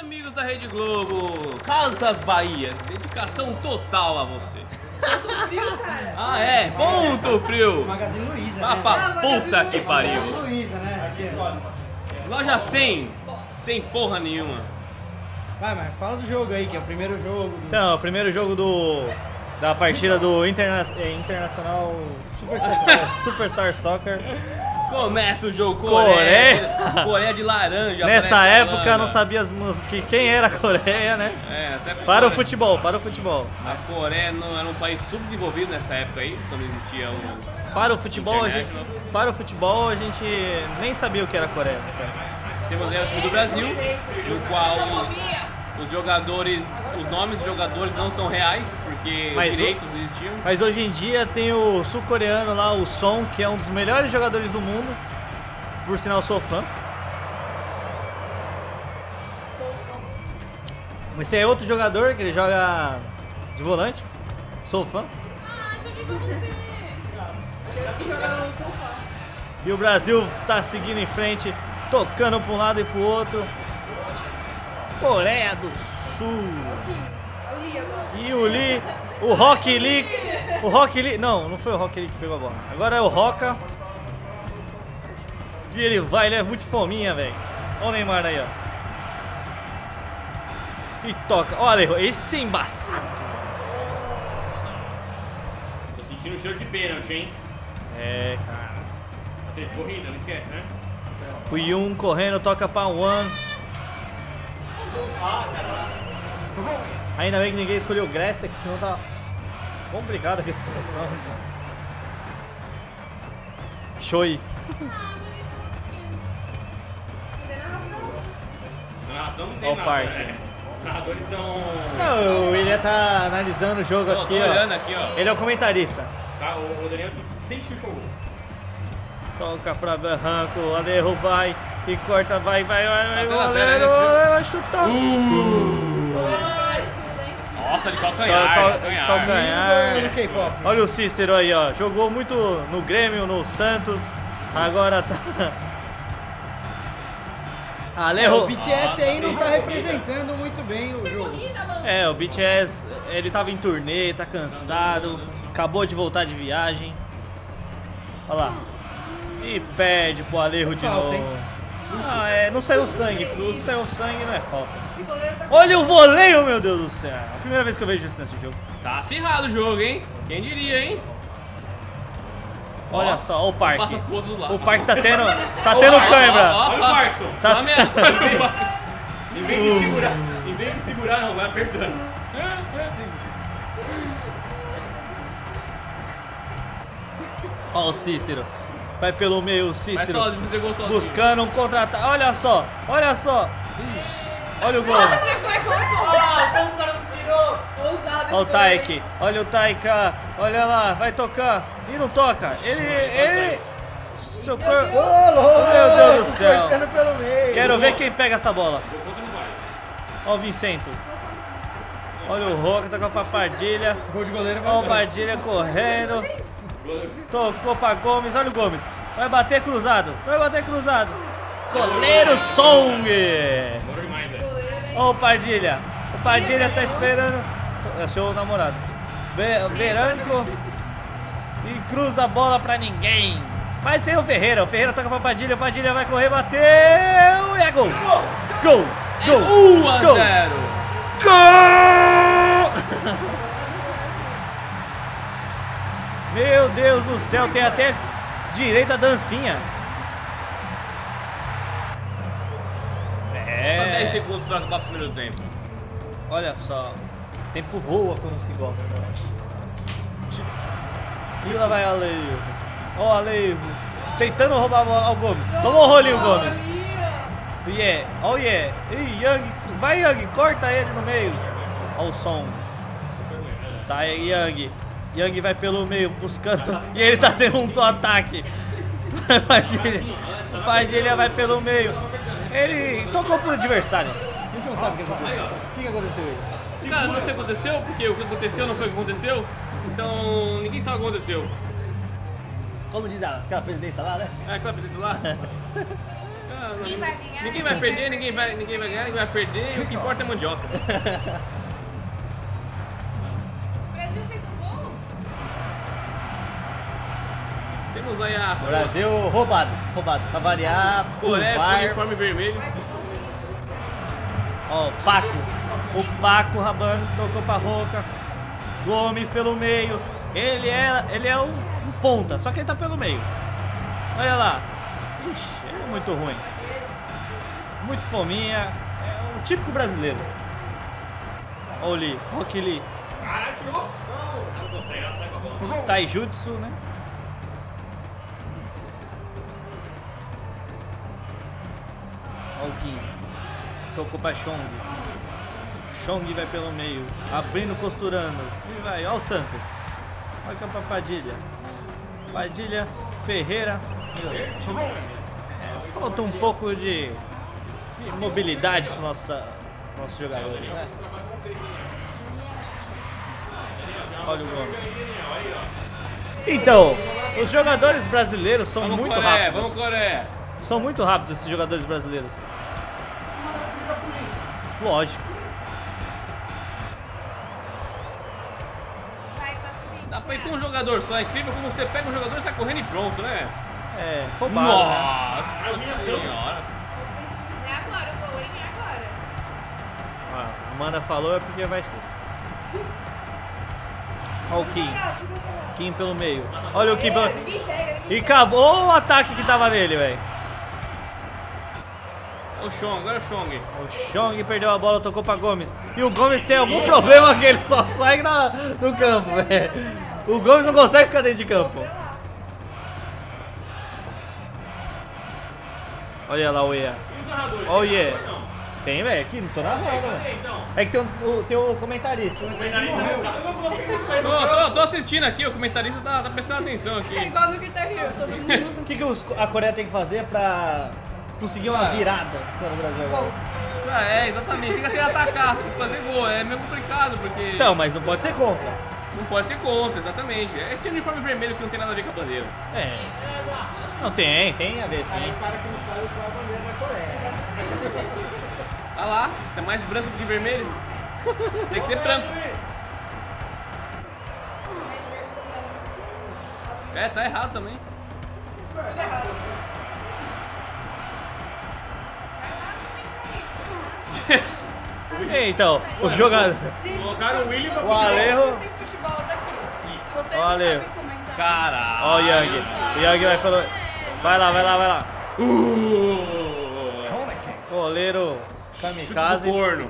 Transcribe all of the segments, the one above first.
Amigos da Rede Globo, Casas Bahia, dedicação total a você. Ponto frio, cara. Ah, é? Ponto frio. Magazine Luiza, Vá né? pra puta que pariu. Magazine Luiza, né? Loja 100, sem porra nenhuma. Vai, mas fala do jogo aí, que é o primeiro jogo. Então, o primeiro jogo da partida do Internacional Superstar Soccer. Começa o jogo Coreia. Coreia de laranja. Nessa parece época Holanda. não sabíamos quem era a Coreia, né? É, nessa época Para o futebol, para o futebol. A Coreia não era um país subdesenvolvido nessa época aí, quando existia o... Para o futebol, International. a gente nem sabia o que era a Coreia nessa época. Temos aí o time do Brasil, no qual os jogadores, os nomes dos jogadores não são reais, porque Mas os direitos não existiam. Mas hoje em dia tem o sul-coreano lá, o Son, que é um dos melhores jogadores do mundo. Por sinal, sou fã. Esse é outro jogador que ele joga de volante. Sou fã. E o Brasil tá seguindo em frente, tocando para um lado e pro outro. Coreia do Sul. E o Lee, o Rock Lee. O Rock Lee. Não foi o Rock Lee que pegou a bola. Agora é o Roca. E ele é muito fominha, velho. Olha o Neymar aí, ó. E toca. Olha, esse é embaçado. Tô sentindo o cheiro de pênalti, hein? É, cara. Três corridas, não esquece, né? O Yun correndo, toca pra One. Ainda bem que ninguém escolheu Grécia, que senão tava complicada a situação. Choi. Na narração não tem Ó o nada, parque. né? Os narradores são... Não, o William tá analisando o jogo Tô aqui, olhando ó. aqui, ó. Ele é o comentarista. Tá, o Daniel tem 6 chutes no gol. Toca pra Barranco, o Alejo vai e corta, vai, Tá 0 a 0 goleiro, nesse jogo. vai chutar. Nossa, de calcanhar. Calcanhar. No K-pop. Olha o Cícero aí, ó. Jogou muito no Grêmio, no Santos. Agora tá. O Alejo. BTS aí não tá representando muito bem o jogo. É, o BTS, ele tava em turnê, tá cansado. Acabou de voltar de viagem. Olha lá. E perde pro Alejo de falta, novo. hein? Ah, é, não saiu sangue, não saiu sangue, não é falta. Olha o voleio, meu Deus do céu. A primeira vez que eu vejo isso nesse jogo. Tá acirrado o jogo, hein? Quem diria, hein? Olha só, ó o parque. Passa pro outro lado. O parque tá tendo cãibra. Olha o Markson. Tá- Só mesmo. Em vez de segurar, não, vai apertando. Ó o Cícero. Vai pelo meio o Vai Cícero. só, fazer gol sozinho. Buscando um contra-ataque. Olha só, olha só. Ixi, olha o gol. Você foi com ousado. Olha o Taik. Olha o Taika. Olha lá, vai tocar. E não toca. Ele. Seu corpo. Ô, louco! Meu Deus do céu. Cortando pelo meio. Quero ver quem pega essa bola. Olha o Vicento. Olha o Roca, tocou pra Padilha. Gol de goleiro vai Olha o atrás. Padilha correndo. Tocou pra Gomes, olha o Gomes. Vai bater cruzado, vai bater cruzado. Goleiro Song. Demorou demais, velho. Olha o Padilha. O Padilha tá esperando. É seu namorado. Veranco. E cruza a bola pra ninguém. Mas tem o Ferreira toca pra Padilha. O Padilha vai correr, bateu. E é gol. Gol. Gol. 1 a Gol. 0. Gol! Meu Deus do céu, tem até direito a dancinha. Só 10 É, segundos pra acabar o primeiro tempo. olha só. Tempo voa quando se gosta. E lá vai Alejo. Ó, Alejo. Tentando roubar a bola. Ó, o Gomes. Tomou o rolinho, Gomes. Yeah. Ó, yeah. Ih, Yang. Vai, Yang. Corta ele no meio. Ó, o som. Tá aí, Yang. Yang vai pelo meio buscando. E ele tá tendo um ataque. O Padilha vai pelo meio. Ele tocou pro adversário. A gente não sabe o que aconteceu. O que aconteceu aí? Cara, não sei o que aconteceu, porque o que aconteceu não foi o que aconteceu. Então, ninguém sabe o que aconteceu. Como diz aquela presidenta lá, né? É, aquela presidente lá. Ninguém vai ganhar. Ninguém vai perder, ninguém vai ganhar, ninguém vai perder. O que importa é mandioca. O Brasil fez um gol? Temos aí a Brasil roubado. Pra variar, Coreia com VAR. uniforme vermelho. Ó, Paco. O Paco rabando, tocou pra Roca. Gomes pelo meio. Ele é um ponta, só que ele tá pelo meio. Olha lá. Ixi, ele é muito ruim. Muito fominha. É o típico brasileiro. Olha o Lee, Rock Lee. Caralho, tirou! Não consegue, ela sai com a bola. Taijutsu, né? Olha o Kim. Tocou pra Chong. Chong vai pelo meio. Abrindo, costurando. E vai. Olha o Santos. Olha pra Padilha. Padilha, Ferreira. Falta um pouco de mobilidade para nossos jogadores, né? Olha o Gomes. Então, os jogadores brasileiros são Vamos muito Coreia, rápidos. vamos Coreia. São muito rápidos esses jogadores brasileiros. Lógico. Vai pra polícia. Dá pra ir com um jogador só. É incrível como você pega um jogador e sai correndo e pronto, né? É, roubado, né? Nossa senhora. É agora o gol, hein? É agora. Ah, a Amanda falou é porque vai ser. Olha o Kim. Kim pelo meio. Olha o Kim pelo... Ninguém pega, E acabou o ataque que tava nele, velho. O Chong, agora é o Chong. O Chong perdeu a bola, tocou pra Gomes. E o Gomes tem algum problema que ele só sai no campo, velho. O Gomes não consegue ficar dentro de campo. Olha lá o Iê. Olha o Iê. Tem, velho, aqui, não tô narrando, velho. É que tem o comentarista. Tô assistindo aqui, o comentarista tá prestando atenção É aqui. igual no Guitar Hero, todo mundo. O que a Coreia tem que fazer pra conseguir uma virada no Brasil agora? É, exatamente. Tem que até atacar, tem que fazer gol. É meio complicado, porque Então, mas não pode ser contra. não pode ser contra, exatamente. É esse uniforme vermelho que não tem nada a ver com a bandeira. É. Não, tem a ver, sim. O cara que não sabe qual é a bandeira da Coreia. Olha lá, tá mais branco do que vermelho. Tem que ser branco. É, tá errado também. Então, o jogador. Colocaram o William pra O Alejo. Tem futebol daqui. Se vocês Ó, não Alejo. sabem comentar. Caralho. Ó o Yang. O Yang vai pelo. Vai lá. Goleiro Chute do kamikaze. corno.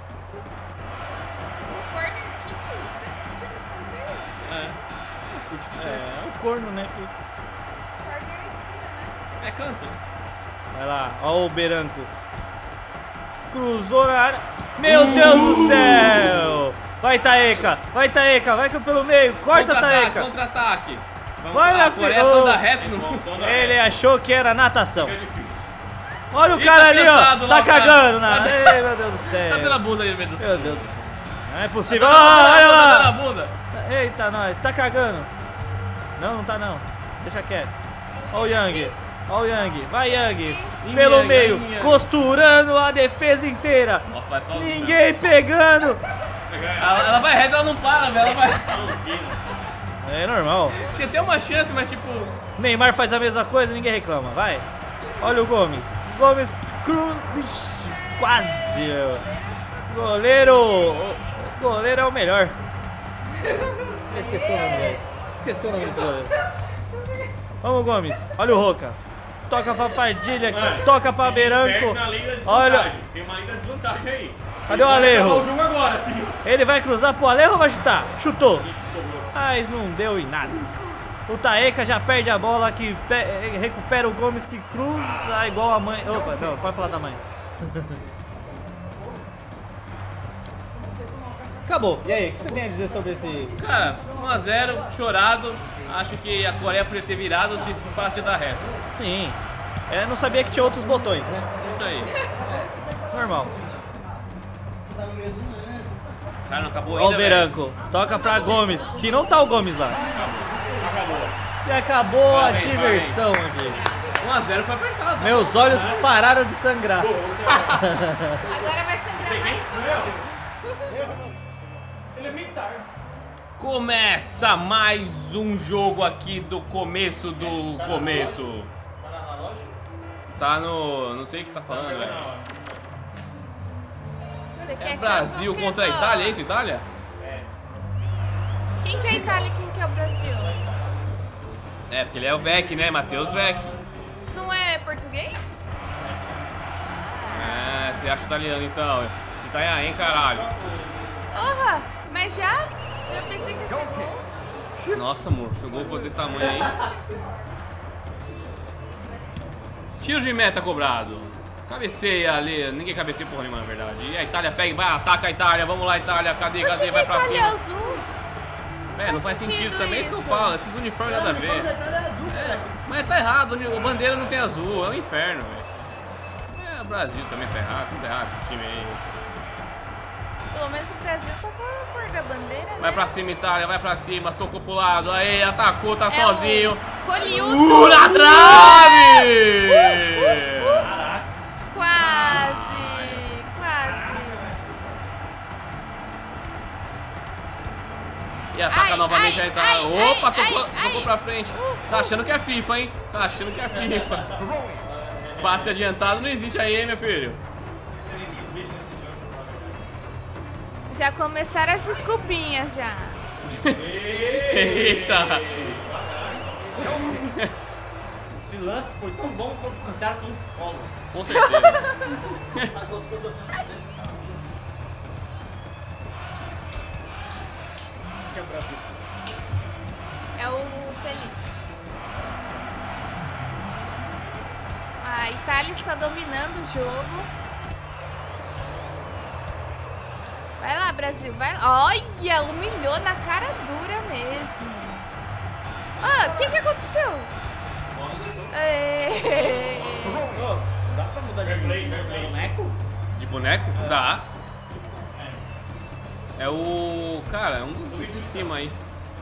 Corner, que isso? Chama esse cabelo? É. Chute de É, canto. o corno, né? Corner é esquina, né? É canto. Vai lá, ó o Beranco. Cruzou na área. Meu Deus do céu! Vai Taeka, vai pelo meio, corta Taeka. Contra-ataque. Vamos Vai, lá, minha Coreia filha. só Ô. dá reto no Ele achou que era natação. É difícil. Olha o Ih, cara tá ali, ó. cansado lá, Tá o cara. cagando na. Tá- Ei, meu Deus do céu. Tá dando a bunda aí, meu Deus. Meu Deus do céu. Não é possível. Tá Olha dando a lá. bunda. Eita, nós. Tá cagando. Não tá não. Deixa quieto. Ó o Yang. Vai Yang. Pelo Yang, meio. Yang. Costurando a defesa inteira. Nossa, vai sozinho. Ninguém pegando. Ela vai reto, ela não para, velho. Ela vai... É normal. Tinha até uma chance, mas tipo... Neymar faz a mesma coisa, ninguém reclama. Vai. Olha o Gomes. Cruz. Quase. Goleiro. O goleiro é o melhor. Esqueci o nome dele. Esqueci o nome desse goleiro. Vamos, Gomes. Olha o Roca. Toca pra Padilha aqui. Toca pra Beranco. Na lei da desvantagem. Olha. Tem uma lei da desvantagem aí. Cadê o Vai acabar Alejo? o jogo agora, sim. Ele vai cruzar pro Alejo ou vai chutar? Chutou. Ixi, sobrou. Mas não deu em nada. O Taeka já perde a bola, que recupera o Gomes, que cruza igual a mãe. Opa, não, pode falar da mãe. Acabou. E aí, o que você tem a dizer sobre esse... Cara, 1-0, chorado. Acho que a Coreia poderia ter virado se parasse de dar reto. Sim. Não sabia que tinha outros botões, né? Isso aí. Normal. Cara, não acabou Ó ainda, o velho. Beranco. Toca pra Gomes, que não tá o Gomes lá. Acabou. E acabou a Parabéns, diversão aqui. 1x0 foi apertado. Meus olhos pararam de sangrar. Agora vai sangrar mais um pouco. Elementar. Começa mais um jogo aqui do começo do começo. Tá no... não sei o que você tá falando, velho. Você quer É Brasil contra a Itália, é isso, Itália? Quem que é a Itália e quem que é o Brasil? É, porque ele é o Vec, né? Matheus Vec. Não é português? É, você acha italiano então? De Itanhaém, caralho. Porra, mas já pensei que ia ser gol. Nossa, amor, se o gol for desse tamanho aí. Tiro de meta cobrado. Cabeceia ali, ninguém cabeceia porra nenhuma, na verdade. E a Itália pega e vai, ataca a Itália. Vamos lá, Itália, cadê, Por que vai pra Itália é cima. azul? É, não faz sentido também, é isso que eu falo. Esses uniformes nada a ver. É, Mas tá errado, a bandeira não tem azul, é um inferno, velho. É, o Brasil também tá errado, tudo errado esse time aí. Pelo menos o Brasil tá com a cor da bandeira, né? Vai pra cima, Itália, vai pra cima, tocou pro lado, aí, atacou, tá É sozinho. o Coliudo. Na trave! Quase, quase. E ataca Ai, novamente ai, a Itália. ai, Opa, ai, tocou ai. pra frente. Tá achando que é FIFA, hein? Tá achando que é FIFA. Passe adiantado não existe aí, hein, meu filho? Já começaram as desculpinhas já. Eita! Esse lance foi tão bom quanto cantar com escola. Com certeza. Que é o Brasil. É o Felipe. A Itália está dominando o jogo. Vai lá, Brasil, vai lá. Olha, humilhou na cara dura mesmo. Ah, o que aconteceu? Ô, dá pra mudar de boneco? De boneco? Dá. É o... cara, é um dos vídeos de cima aí.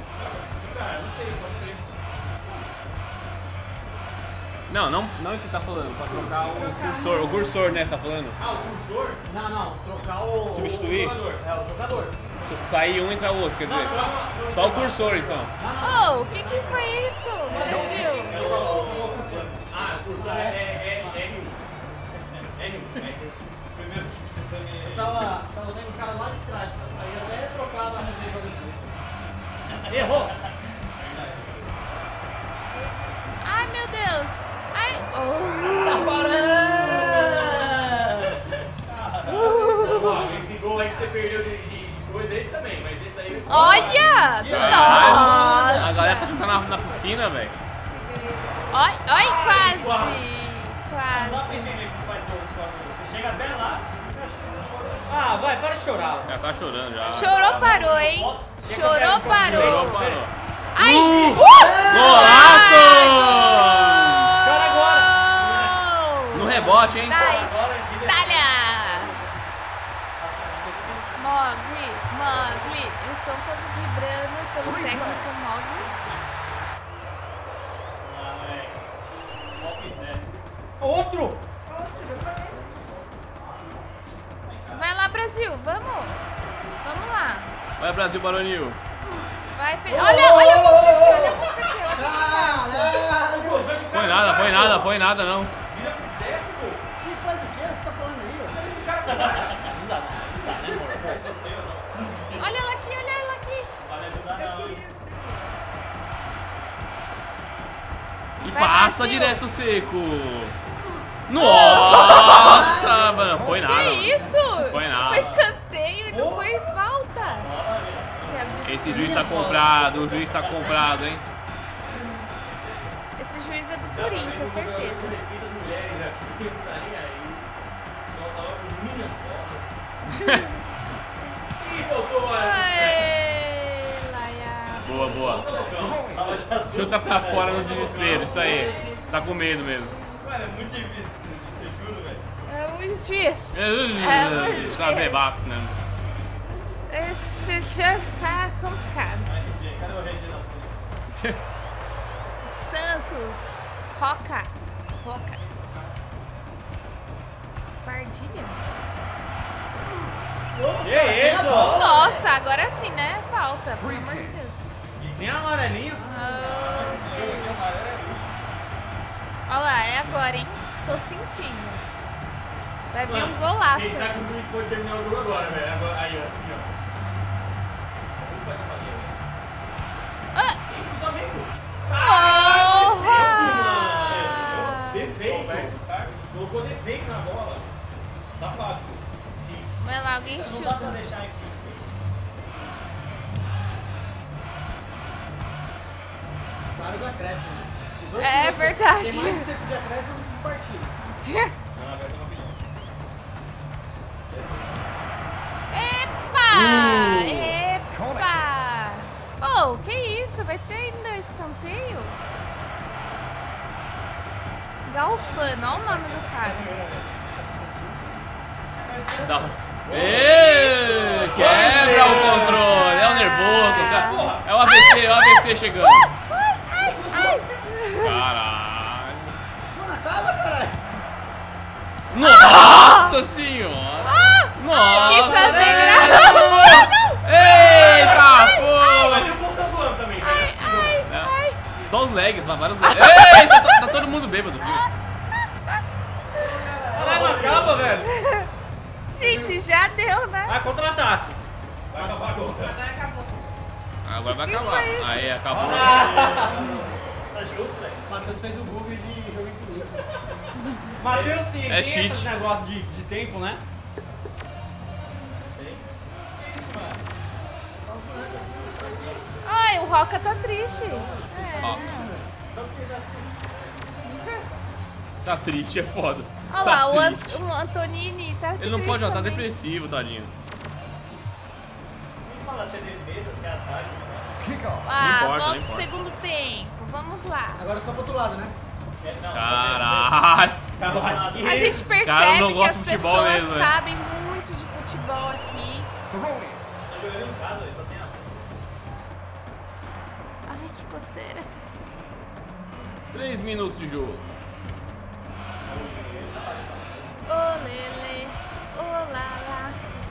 Não isso que tá falando, pra trocar o cursor, né, você tá falando? Ah, o cursor? Não, trocar o... Substituir? jogador. É, o jogador. Sair um, entra outro, quer dizer. Só o cursor, então. Oh, o que foi isso, Brasil? Ah, o cursor é primeiro. Eu tava vendo o cara lá de trás, aí até trocava a música. Errou! Ai, meu Deus. Ai, Esse gol aí que você perdeu de coisa, esse também, mas esse aí... Olha! A Nossa! galera tá juntando na piscina, velho. Oi, quase! Não dá pra entender como faz gol de costas. Você chega até lá... Ah, vai, para de chorar. Já tá chorando já. Chorou, parou, hein? Chorou, Chorou, parou. parou. Ai! Golaço! Chora agora. No rebote, hein? Itália! Mogli. Eles estão todos vibrando pelo técnico Mogli. Outro! Vai lá, Brasil, vamos lá. Vai, Brasil, Baronil. Vai, olha a música aqui, olha a música aqui. Foi nada, não. Desce, pô. Quem faz o quê? Você tá falando aí, ó? Não dá, não. Olha ela aqui. E Vai, passa Brasil. direto seco. Nossa, mano, foi nada. Que mano. isso? Foi nada. Foi escanteio e não foi falta. Que absurdo. Esse juiz tá comprado, o juiz tá comprado, hein? Esse juiz é do Corinthians, certeza. Ih, voltou a... Ai, Laia. Boa. Chuta pra fora no desespero, isso aí. Tá com medo mesmo. Mano, é muito difícil, eu juro, velho. É o juiz. Tá bebaço, né? Esse jogo tá complicado. Cadê o Reginaldo? Santos, Roca. Roca. Pardilha? Que isso? Nossa, agora sim, né? Falta, pelo amor de Deus. Nem amarelinho. Olha lá, é agora, hein? Tô sentindo. Vai vir um golaço. Quem sabe que o juiz pode terminar o jogo agora, velho. Aí, ó, assim, ó. Ah! E os amigos? Porra! Defeito. Colocou defeito na bola. Safado. Vai lá, alguém Não dá pra chuta. deixar em cima. Vários acréscimos. 18 É minutos. verdade. Tem mais tempo de acréscimo do que partida. Não, vai tomar opinião. Epa! Oh, que isso? Vai ter ainda escanteio? Galfano, olha o nome do cara. Ê, quebra o controle, é o nervoso, cara. É o AVC chegando. Caralho. Mano, acaba, caralho. Nossa senhora. Nossa. Quis fazer graça. Eita, pô. Mas o povo tá zoando também, velho. Só os lags, vários lags. Eita, tá todo mundo bêbado. Caralho, não acaba, velho. Gente, já deu, né? Vai, contra-ataque. Vai acabar agora. Agora vai Que acabar. foi isso? Aí, acabou. Tá justo, velho. O Matheus fez o Google de jogo infinito. Matheus tem É tem esses cheat. negócios de tempo, né? Ai, o Roca tá triste. Ó. Tá triste, é foda. Olha Tá lá, triste. o Antonini tá triste. Ele não pode jogar, tá também. depressivo, tadinho. Quem fala se é defesa, se é ataque, Ah, Não importa, não volta pro importa. segundo tempo. Vamos lá. Agora é só pro outro lado, né? Caralho. A gente Cara, percebe não que gosta as de futebol pessoas mesmo, né? sabem muito de futebol aqui. Tá jogando em casa, só tem a... Ai, que coceira. 3 minutos de jogo. Ô, lele. Ô, lá.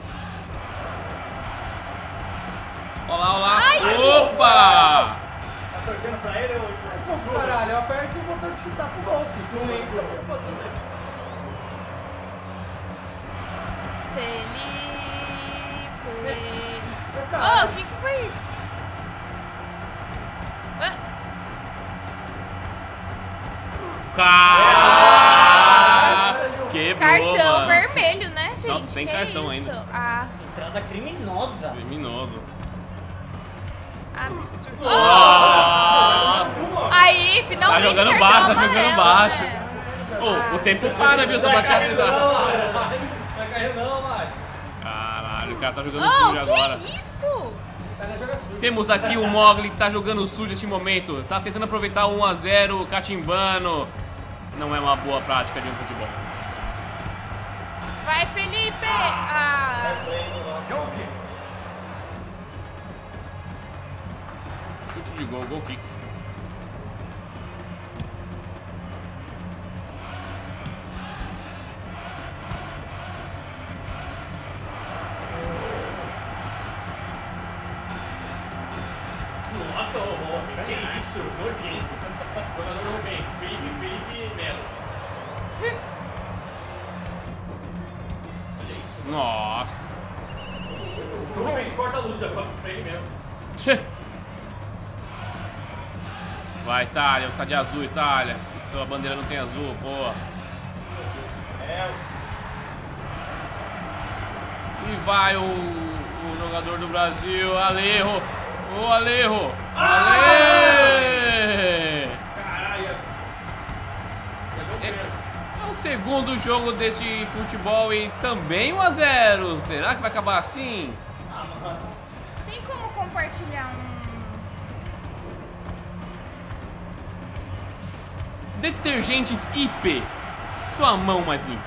Olá, olá. Ai. Opa! Tá torcendo pra ele ou... Pô, caralho, eu aperto o botão de chutar pro gol, se não entra. Eu posso fazer. Felipe. Meu Oh, caralho. o que foi isso? Ah, Caralho! Quebrou, cartão mano. vermelho, né, gente? Nossa, sem Que cartão isso? ainda. Ah, Entrada criminosa. Criminoso. absurdo. Oh, Nossa! aí, finalmente Tá jogando cartão baixo, tá jogando amarelo, baixo. né? Ô, o tempo para, viu? Só pra te avisar. Vai cair não, macho. Caralho, o cara tá jogando Oh, sujo agora. que isso? O cara joga sujo. Temos aqui o Mogli que tá jogando sujo neste momento. Tá tentando aproveitar o 1 a 0, catimbando. Não é uma boa prática de um futebol. Vai, Felipe! Ah, Chute de gol, gol kick. Nossa, ô, que isso? Nojento. Jogador nojento. Felipe Melo. Olha isso. Nossa. Corta a luz, pra ele mesmo. Vai, Itália, você tá de azul, Itália. Sua bandeira não tem azul, porra. E vai o jogador do Brasil, Alejo. Ô, Alejo. Ale! Caralho. É o segundo jogo desse futebol e também 1 a 0. Será que vai acabar assim? tem como compartilhar Detergentes IP. Sua mão mais limpa.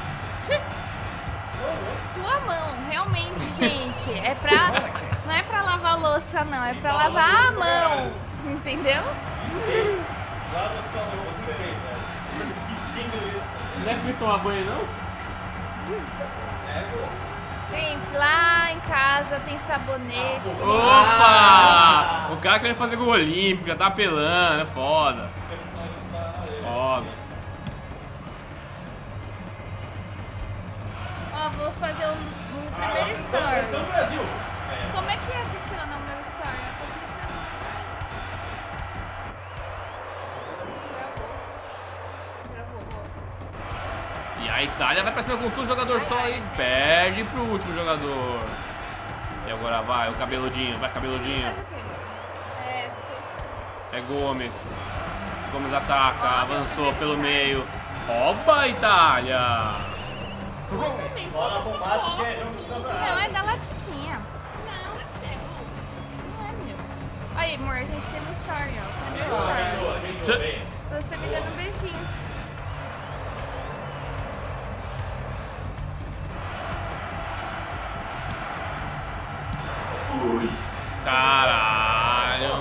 sua mão, realmente, gente. É pra. Não é pra lavar louça, não. É pra lavar a mão. Entendeu? Lava sua mão, você velho. é que tomar banho, não? Gente, lá em casa tem sabonete. Opa! O cara querendo fazer gol olímpico, já tá apelando, é foda. Foda. Ó, vou fazer o primeiro story. Como é que adiciona o meu story? Eu tô clicando. Gravou. E a Itália vai pra cima com tudo, jogador só e perde pro último jogador. E agora vai, o cabeludinho, vai cabeludinho. Faz o quê? É Gomes. Gomes ataca, avançou pelo meio. Rouba a Itália! Bola pro mato que é jogo do campeonato. Não, é da latiquinha. Não, é seu. Não é meu. Aí, amor, a gente tem uma story, ó. Primeiro story. Você me dando um beijinho. Caralho!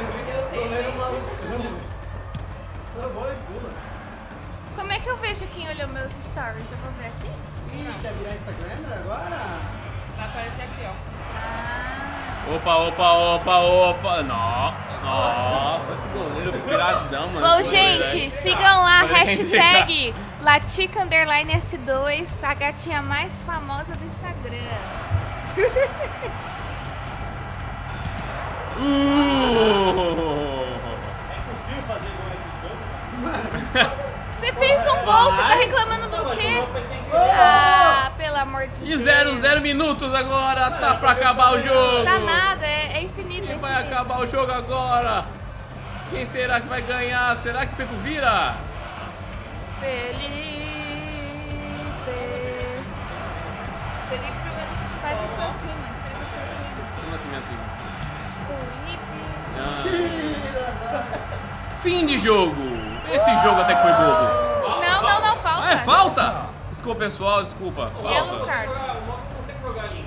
Como é que eu vejo quem olhou meus stories? Eu vou ver aqui? Ih, quer virar Instagram agora? Vai aparecer aqui, ó. Opa! Nossa, esse goleiro piradão, mano. Bom, esse goleiro gente, aí. sigam lá, Pode hashtag Latica_S2, a gatinha mais famosa do Instagram. É impossível fazer gol nesse jogo. Você fez um gol, você tá reclamando do quê? Ah, pelo amor de E Deus. 0 minutos agora, tá pra acabar o jogo. Tá nada, é infinito. Quem é vai infinito. acabar o jogo agora? Quem será que vai ganhar? Será que Fefo vira? Felipe jogando, faz as suas rimas, Como assim, minhas filhas? Felipe. Fim de jogo. Esse jogo até que foi bobo. Não, falta. Ah, é falta? Desculpa, pessoal, desculpa. Yellow Falta. card. Não tem que jogar limpo.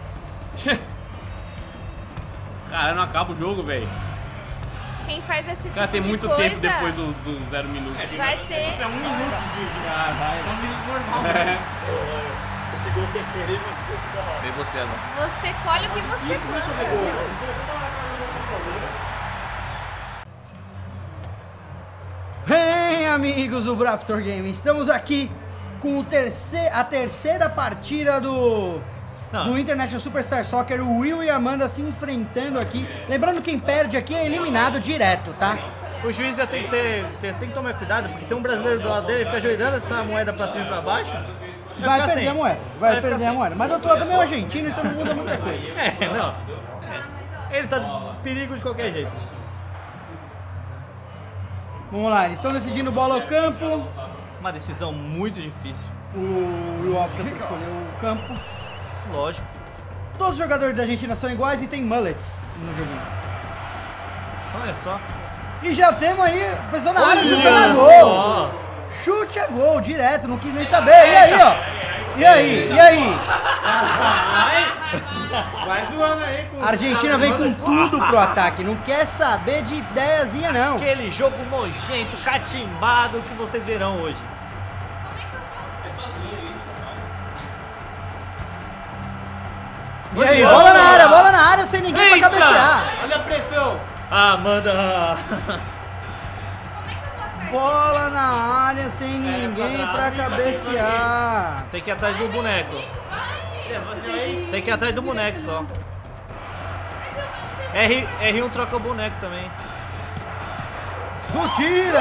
Cara, não acaba o jogo, velho. Quem faz esse tipo Cara, tem de muito coisa tempo depois do 0 minutos. vai ter... É 1 minuto de caralho. É 1 minuto normal. Esse gol sem querer, mano. Tem você agora. Você colhe o que você planta, viu? Hey, amigos do Braptor Game, estamos aqui com a terceira partida do International Superstar Soccer, o Will e a Amanda se enfrentando aqui. Lembrando, quem perde aqui é eliminado direto, tá? O juiz já tem que tomar cuidado, porque tem um brasileiro do lado dele, fica joelhando essa moeda pra cima e pra baixo. Vai ficar perder sem. a moeda, vai perder a moeda. Mas do outro lado também é o argentino, então não muda muita coisa. Ele tá perigo de qualquer jeito. Vamos lá, eles estão decidindo bola ao campo. Uma decisão muito difícil. O Will opta por escolher o campo. Lógico. Todos os jogadores da Argentina são iguais e tem mullets no joguinho. Olha só. E já temos aí o pessoal na área chutando a gol. Ó. Chute a gol, direto, não quis nem saber. E aí, ó? E aí? Vai zoando aí com A Argentina vem com tudo pro ataque, não quer saber de ideiazinha, não. Aquele jogo nojento, catimbado que vocês verão hoje. E aí, bola na área sem ninguém pra cabecear. Olha a pressão. Amanda! Bola na área sem ninguém pra cabecear. Tem que ir atrás do boneco. Tem que ir atrás do boneco só. R1 troca o boneco também. Não tira!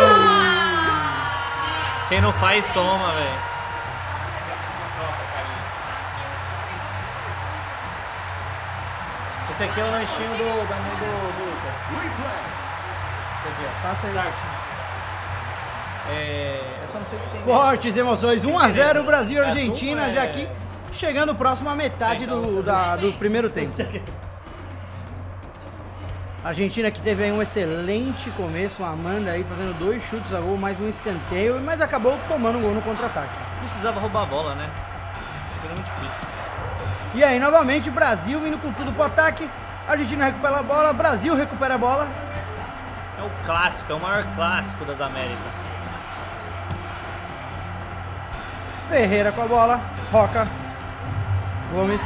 Quem não faz, toma, velho. Esse aqui é o lanchinho da mãe do Lucas. Esse aqui, ó. Passa aí. Eu só não sei o que tem. Fortes emoções, 1 a 0 Brasil e Argentina, já aqui chegando próximo à metade do primeiro tempo. A Argentina que teve aí um excelente começo, a Amanda aí fazendo 2 chutes a gol, mais um escanteio, mas acabou tomando um gol no contra-ataque. Precisava roubar a bola, né? Foi muito difícil. E aí, novamente, o Brasil indo com tudo pro ataque, a Argentina recupera a bola, Brasil recupera a bola. É o clássico, é o maior clássico das Américas. Ferreira com a bola. Roca. Gomes.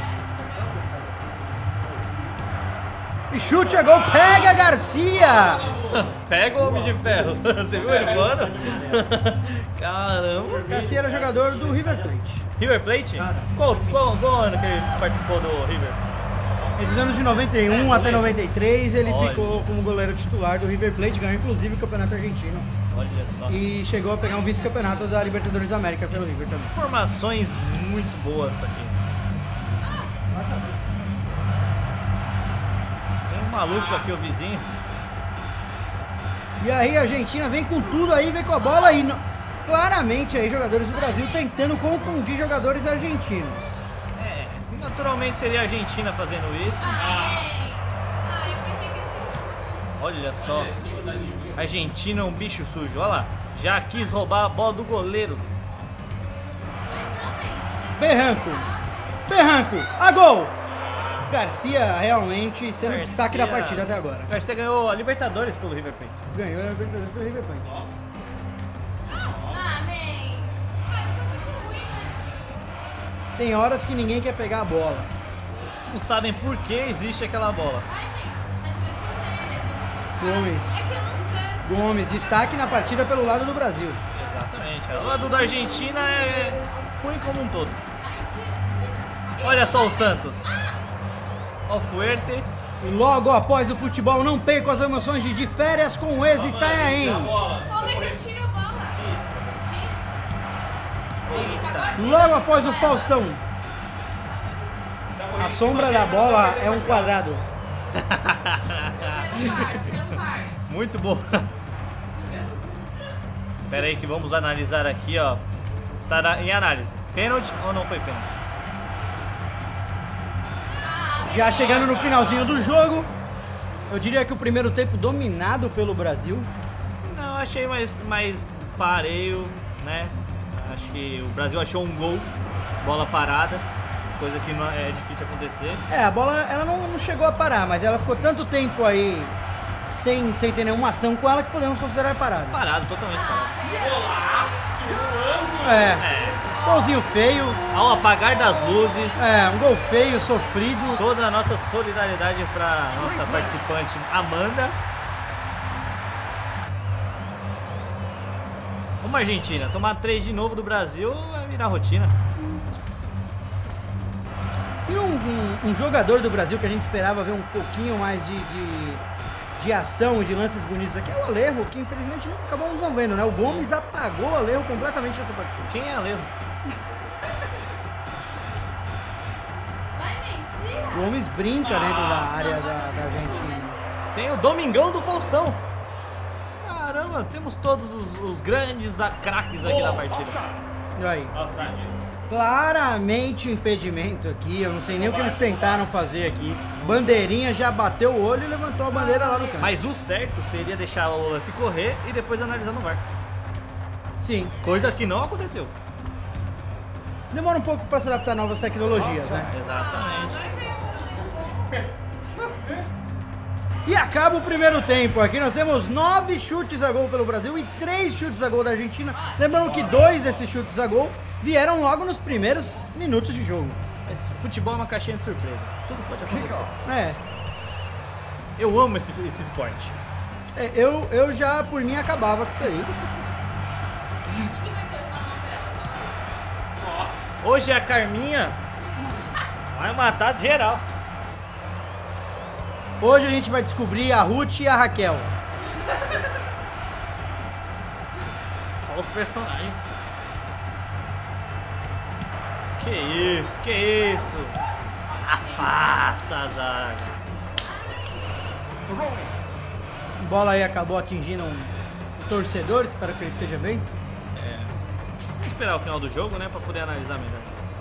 E chute, é gol. Pega Garcia. Pega o Homem de Ferro. Você viu ele voando? Caramba. Garcia era jogador do River Plate. River Plate? Qual ano que ele participou do River? Entre os anos de 91 até 93, ele ficou como goleiro titular do River Plate, ganhou inclusive o Campeonato Argentino. Olha só. E chegou a pegar um vice-campeonato da Libertadores da América pelo River também. Formações muito boas aqui. Tem um maluco aqui, o vizinho. E aí a Argentina vem com tudo aí, vem com a bola aí. Claramente aí jogadores do Brasil tentando confundir jogadores argentinos. É, naturalmente seria a Argentina fazendo isso. Eu pensei que esse... Olha só. Argentina é um bicho sujo, olha lá. Já quis roubar a bola do goleiro. Berranco. Berranco. A gol. Garcia realmente sendo Garcia. destaque da partida até agora. Garcia ganhou a Libertadores pelo River Plate. Ganhou a Libertadores pelo River Plate. Tem horas que ninguém quer pegar a bola. Não sabem por que existe aquela bola. Gomes. Gomes, destaque na partida pelo lado do Brasil. Exatamente. O lado da Argentina é ruim como um todo. Olha só o Santos. Olha o Fuerte. E logo após o futebol, não percam as emoções de férias com o ex Itanhaém. Como é que tira a bola? Logo após o Faustão. A sombra da bola é um quadrado. Muito bom. Pera aí que vamos analisar aqui, ó. Está em análise. Pênalti ou não foi pênalti? Já chegando no finalzinho do jogo, eu diria que o primeiro tempo dominado pelo Brasil. Não, achei mais pareio, né? Acho que o Brasil achou um gol, bola parada, coisa que não é difícil acontecer. É, a bola ela não chegou a parar, mas ela ficou tanto tempo aí sem ter nenhuma ação com ela que podemos considerar parada. Parado, totalmente parado. Golzinho feio. Ao apagar das luzes, Um gol feio, sofrido. toda a nossa solidariedade para nossa participante Amanda. Vamos Argentina, tomar 3 de novo do Brasil vai virar rotina. E um jogador do Brasil que a gente esperava ver um pouquinho mais de ação e de lances bonitos aqui é o Alejo, que infelizmente não acabamos não vendo, né? O Gomes apagou o Alejo completamente nessa partida. Quem é Alejo? O Gomes brinca dentro da área da Argentina. Tem o Domingão do Faustão. Caramba, temos todos os grandes craques aqui da partida. E aí? Claramente impedimento aqui, eu não sei nem o que eles tentaram fazer aqui. Bandeirinha já bateu o olho e levantou a bandeira lá no canto. Mas o certo seria deixar o lance correr e depois analisar no VAR. Sim, Coisa que não aconteceu. demora um pouco para se adaptar a novas tecnologias, né? Exatamente. E acaba o primeiro tempo. Aqui nós temos 9 chutes a gol pelo Brasil e 3 chutes a gol da Argentina. Lembrando que 2 desses chutes a gol vieram logo nos primeiros minutos de jogo. Mas futebol é uma caixinha de surpresa. Tudo pode acontecer. É, Eu amo esse esporte. eu já por mim acabava com isso aí. Hoje a Carminha vai matar geral. Hoje a gente vai descobrir a Ruth e a Raquel. Só os personagens. Que isso? Afasta a zaga. A bola aí acabou atingindo um torcedor, espero que ele esteja bem. Vamos esperar o final do jogo, né, pra poder analisar melhor.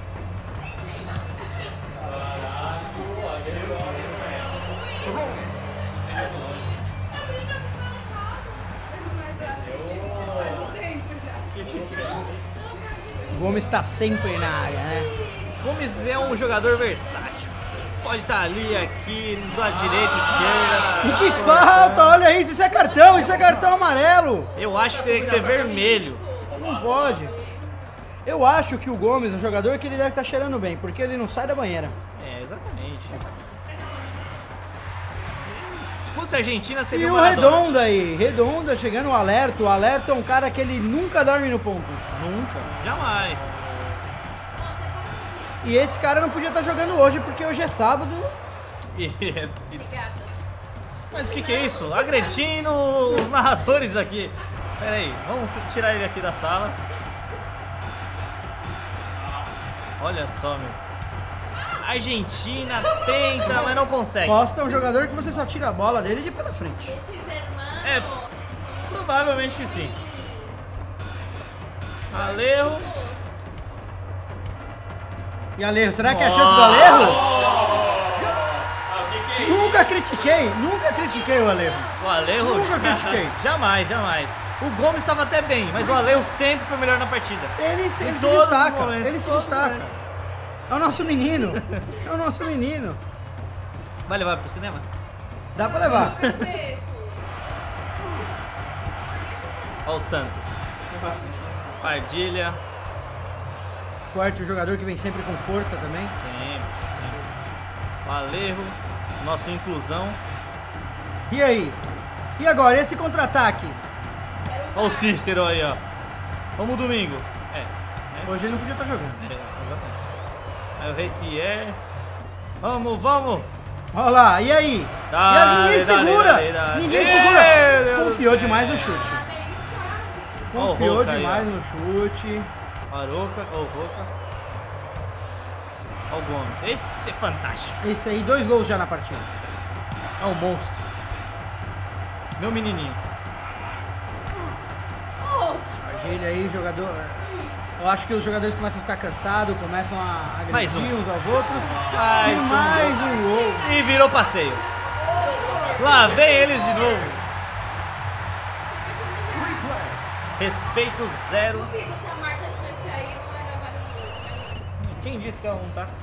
O Gomes está sempre na área, né? Gomes é um jogador versátil. Pode estar ali, aqui, do lado direito, esquerda. E que falta, olha isso é cartão amarelo. Eu acho que teria que ser vermelho. Não pode. Eu acho que o Gomes é um jogador que ele deve estar cheirando bem, porque ele não sai da banheira. É, exatamente. Se fosse a Argentina, seria E o Maradona. Redonda aí, Redonda chegando o Alerta é um cara que ele nunca dorme no ponto. Nunca, jamais. E esse cara não podia estar jogando hoje, porque hoje é sábado. Obrigada. Mas o que é isso? Agredindo os narradores aqui. Pera aí, vamos tirar ele aqui da sala. Olha só, meu. Argentina tenta, mas não consegue. Costa é um jogador que você só tira a bola dele de pela frente. Esses irmãos. É, provavelmente que sim. Alejo. E Alejo, será que é a chance do Alejo? que é isso? Nunca critiquei o Alejo. O Alejo. Nunca critiquei. Jamais, jamais. O Gomes estava até bem, mas o Alejo sempre foi melhor na partida. Ele se Em todos os destaca, momentos, ele se todos os destaca. momentos. É o nosso menino, é o nosso menino. Vai levar pro cinema? Dá pra levar. Ó o Santos. Pardilha. Forte, o jogador que vem sempre com força também. Sempre, sempre. O Alejo. Nossa inclusão. E aí? E agora, esse contra-ataque? Ó o Cícero aí, ó. Vamos domingo. Hoje ele não podia estar jogando. Exatamente. Aí o Retier. Vamos, vamos. Olha lá, e aí? Dale, Ninguém dale, segura! dale, dale. Ninguém Meu segura! Deus do Confiou céu. demais no chute. Ó o Confiou Roca aí, demais ó. no chute. Aroca, ó o Roca. Ó o Gomes. Esse é fantástico. Esse aí, 2 gols já na partida. É um monstro. Meu menininho. Argília aí, jogador. Eu acho que os jogadores começam a ficar cansados, começam a Mais agredir um. uns aos outros. Mais E um mais gol. um gol. E virou passeio. Lá vem eles de novo. Respeito zero. Duvido se a Marta tivesse aí, não era vários gols. Quem disse que ela não tá?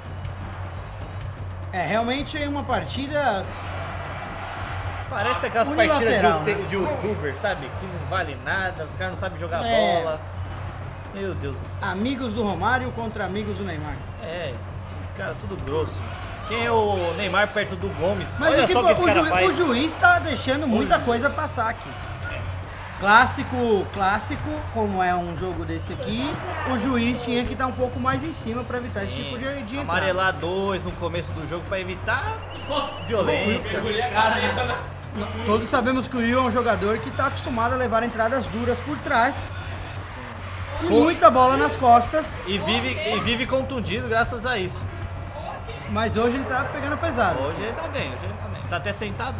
É, realmente é uma partida. Parece aquelas partidas Unilateral, de, né? de youtuber, sabe? Que não vale nada, os caras não sabem jogar É. bola. Meu Deus do céu. Amigos do Romário contra amigos do Neymar. É, esses caras tudo grosso. Quem é o Neymar perto do Gomes? Mas Olha o, que só o que esse cara o faz. juiz tá deixando muita coisa passar aqui. Clássico, como é um jogo desse aqui, o juiz tinha que estar um pouco mais em cima para evitar esse tipo de entrada. Amarelar 2 no começo do jogo pra evitar violência. Mergulhei a cabeça na... Todos sabemos que o Will é um jogador que está acostumado a levar entradas duras por trás. E muita bola nas costas, E vive contundido graças a isso. mas hoje ele tá pegando pesado. Hoje ele tá bem, hoje ele tá bem. Tá até sentado.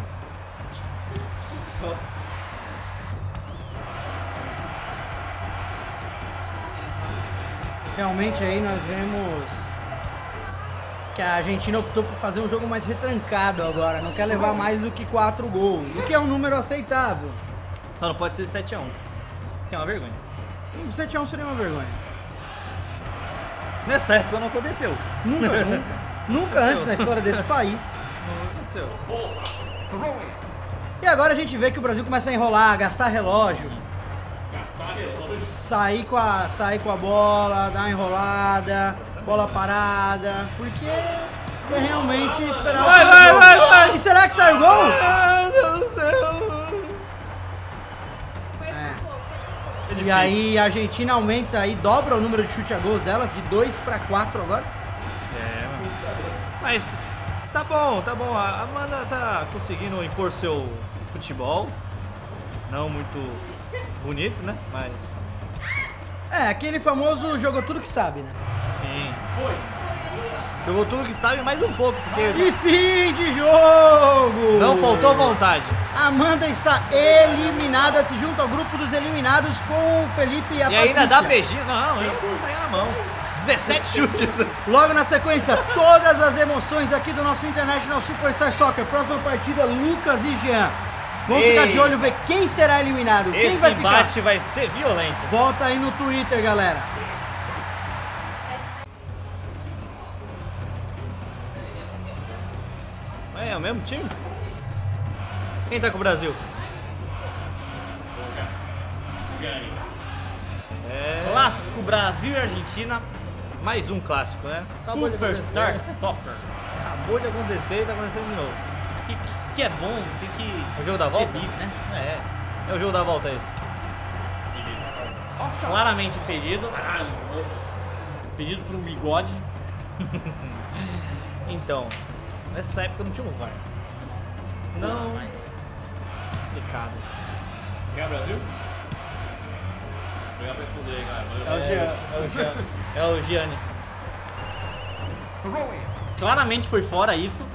Realmente aí nós vemos que a Argentina optou por fazer um jogo mais retrancado agora, não quer levar mais do que 4 gols, o que é um número aceitável. Só não pode ser 7-1. Que é uma vergonha. 7-1 seria uma vergonha. Nessa época não aconteceu. Nunca antes na história desse país. Não aconteceu. E agora a gente vê que o Brasil começa a enrolar, gastar relógio, sair com a bola, dar uma enrolada, bola parada, porque é realmente esperar Vai, o vai, gol. vai, vai! E será que sai o gol? Meu Deus do céu! E aí a Argentina aumenta aí, dobra o número de chute a gols delas, de 2 para 4 agora. É, mano. Mas tá bom, tá bom. A Amanda tá conseguindo impor seu futebol. Não muito bonito, né? Mas É, aquele famoso jogou tudo que sabe, né? sim. Foi. Jogou tudo que sabe, mais um pouco, porque E fim de jogo! não faltou vontade. Amanda está eliminada, se junta ao grupo dos eliminados com o Felipe e a E ainda Patrícia. dá beijinho. Não, eu não sair na mão. 17 chutes. Logo na sequência, todas as emoções aqui do nosso International Superstar Soccer. Próxima partida, Lucas e Jean. Vamos ficar de olho, ver quem será eliminado, quem Esse vai ficar. embate vai ser violento. Volta aí no Twitter, galera. É o mesmo time? Quem tá com o Brasil? Clássico Brasil e Argentina. Mais um clássico, né? Superstar Soccer. Acabou de acontecer e tá acontecendo de novo. Que é bom, tem que... É o jogo da volta? Bebido, né? É o jogo da volta esse. Claramente impedido. Pedido por um bigode. Então, nessa época não tinha um VAR. Não. Complicado. Ganhar Brasil? Obrigado pra responder aí, cara. É o Jean. É o Gianni. Claramente foi fora isso.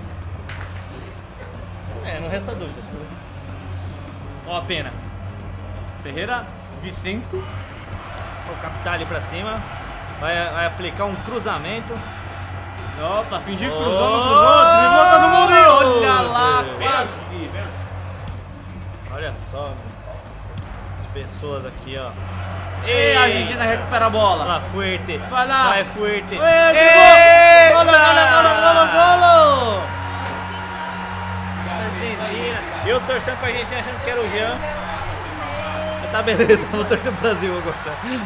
Não resta dúvidas. Ó a pena. Ferreira, Vicento. O capitão ali pra cima. Vai aplicar um cruzamento. Opa, fingir que cruzou, driblou todo mundo e olha lá, quase. Olha só, meu. As pessoas aqui, ó. E a Argentina recupera a bola. Lá, Fuerte. Vai lá. Vai, Fuerte. Gol! Gol! Argentina. Eu torcendo pra Argentina achando que era o Jean. Tá beleza, vou torcer pro Brasil agora.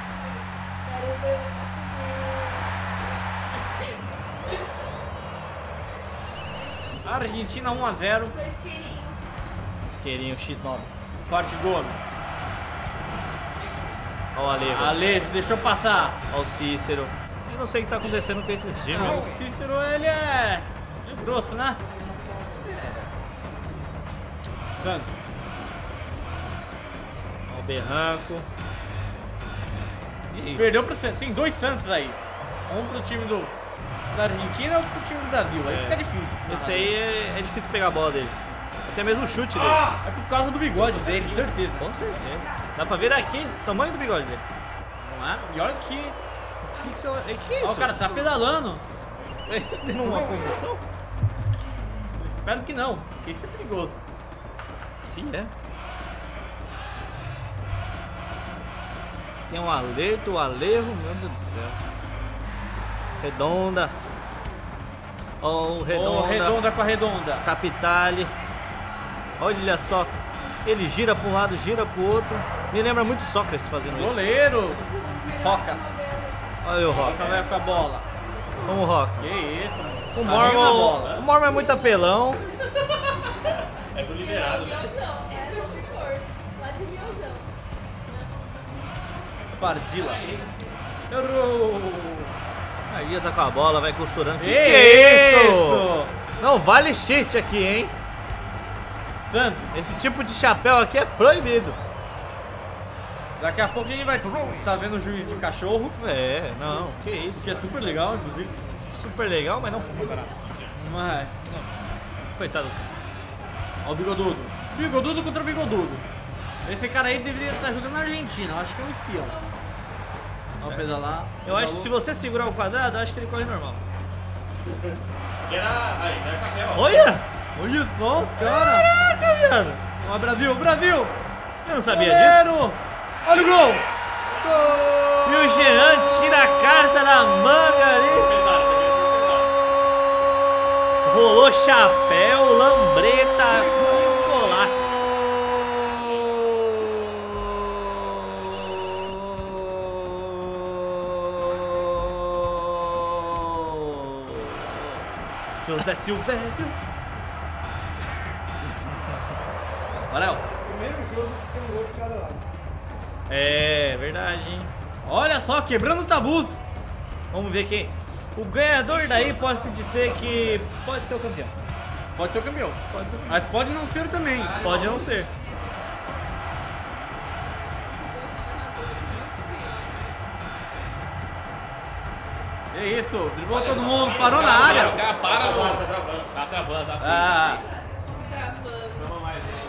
Argentina 1-0. Isqueirinho X9. Corte Gomes. Olha o Alejo. Alejo, deixou passar. Olha o Cícero. Eu não sei o que tá acontecendo com esses times. O Cícero, ele é grosso, né? Santos. Olha o Berranco. Perdeu pro Santos. Tem dois Santos aí. Um pro time da Argentina e outro pro time do Brasil. Aí fica difícil. Esse aí é difícil pegar a bola dele. Até mesmo o chute dele. É por causa do bigode dele, certeza. Com certeza. Dá pra ver daqui o tamanho do bigode dele. Não é? E olha que... Que é Ó, isso? o cara tá pedalando. Ele tá tendo uma convulsão? Espero que não, porque isso é perigoso. Sim, é. Tem um alerta, o Alejo, meu Deus do céu. Redonda. Ó, Redonda. Redonda com a Redonda. Capitale. Olha só. Ele gira pra um lado, gira pro outro. Me lembra muito Sócrates fazendo isso. Goleiro. Roca. Olha o Rock. Roca vai com a bola. Vamos, Rock. Que isso, mano. O Tá vindo a bola. Mormon é muito apelão. É pro liberado, né? Pardila. Errou. Aí tá com a bola, vai costurando. Que é isso? Não vale cheat aqui, hein? Santos. Esse tipo de chapéu aqui é proibido. Daqui a pouco a gente vai tá vendo o juiz de cachorro, É, não, que isso. que é super legal, inclusive. Super legal, mas não foi barato. Mas, Coitado. ó o Bigodudo. Bigodudo contra Bigodudo. Esse cara aí deveria estar jogando na Argentina, eu acho que é um espião. Ó, pedalar. Eu acho que se você segurar o quadrado, eu acho que ele corre normal. Era café, ó. Olha! Olha só os caras. Caraca, viado! Ó, Brasil, Brasil! Eu não sabia disso. Goleiro! Olha o gol! E o Jean tira a carta da manga ali. Rolou chapéu, lambreta e golaço. José Silvério. Olha, É verdade, hein? olha só, quebrando tabus. Vamos ver quem. O ganhador daí pode-se dizer que pode ser o campeão. Pode ser o campeão. Mas pode não ser também. Pode não ser. É isso, driblou todo mundo, parou na área. O cara para, mano. Tá travando, tá assim. Ah, Vamos mais, hein?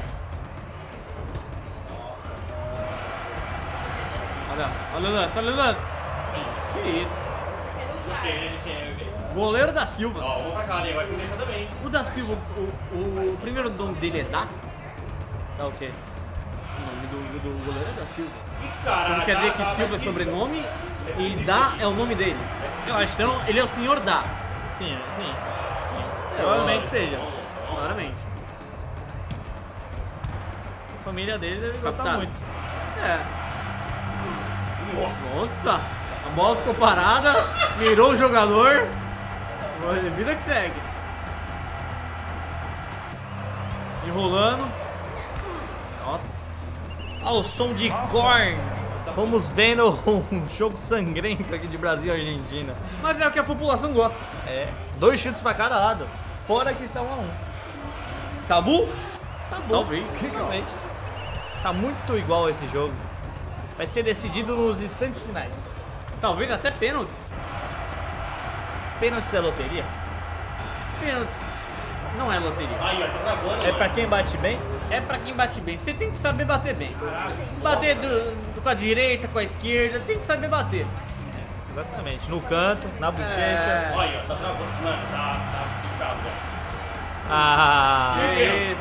olha o lance, olha o lance. Que isso? Goleiro da Silva. Ó, vamos pra cá, né? Vai deixar também. O da Silva, o primeiro nome dele é Dá? Tá ok. O nome do goleiro é da Silva. Caralho. Então quer dizer que Silva é sobrenome e Dá é o nome dele. Eu acho que Então ele é o senhor Dá. sim, sim. Provavelmente seja. Claramente. A família dele deve gostar Capitão. muito. É. Nossa, a bola ficou parada, mirou o jogador. Vida que segue. Enrolando. Nossa. Ao som de Korn. Vamos vendo um jogo sangrento aqui de Brasil e Argentina. Mas é o que a população gosta. É, 2 chutes pra cada lado. Fora que está 1 a 1. Tabu? Tabu. Talvez. Realmente. Tá muito igual esse jogo. Vai ser decidido nos instantes finais. Talvez até pênalti. Pênaltis é loteria? Pênalti. Não é loteria. É pra quem bate bem? É pra quem bate bem. Você tem que saber bater bem. Bater com a direita, com a esquerda, tem que saber bater. Exatamente. No canto, na bochecha. Olha, tá travando. Mano, tá fechado, velho. Ah! Isso.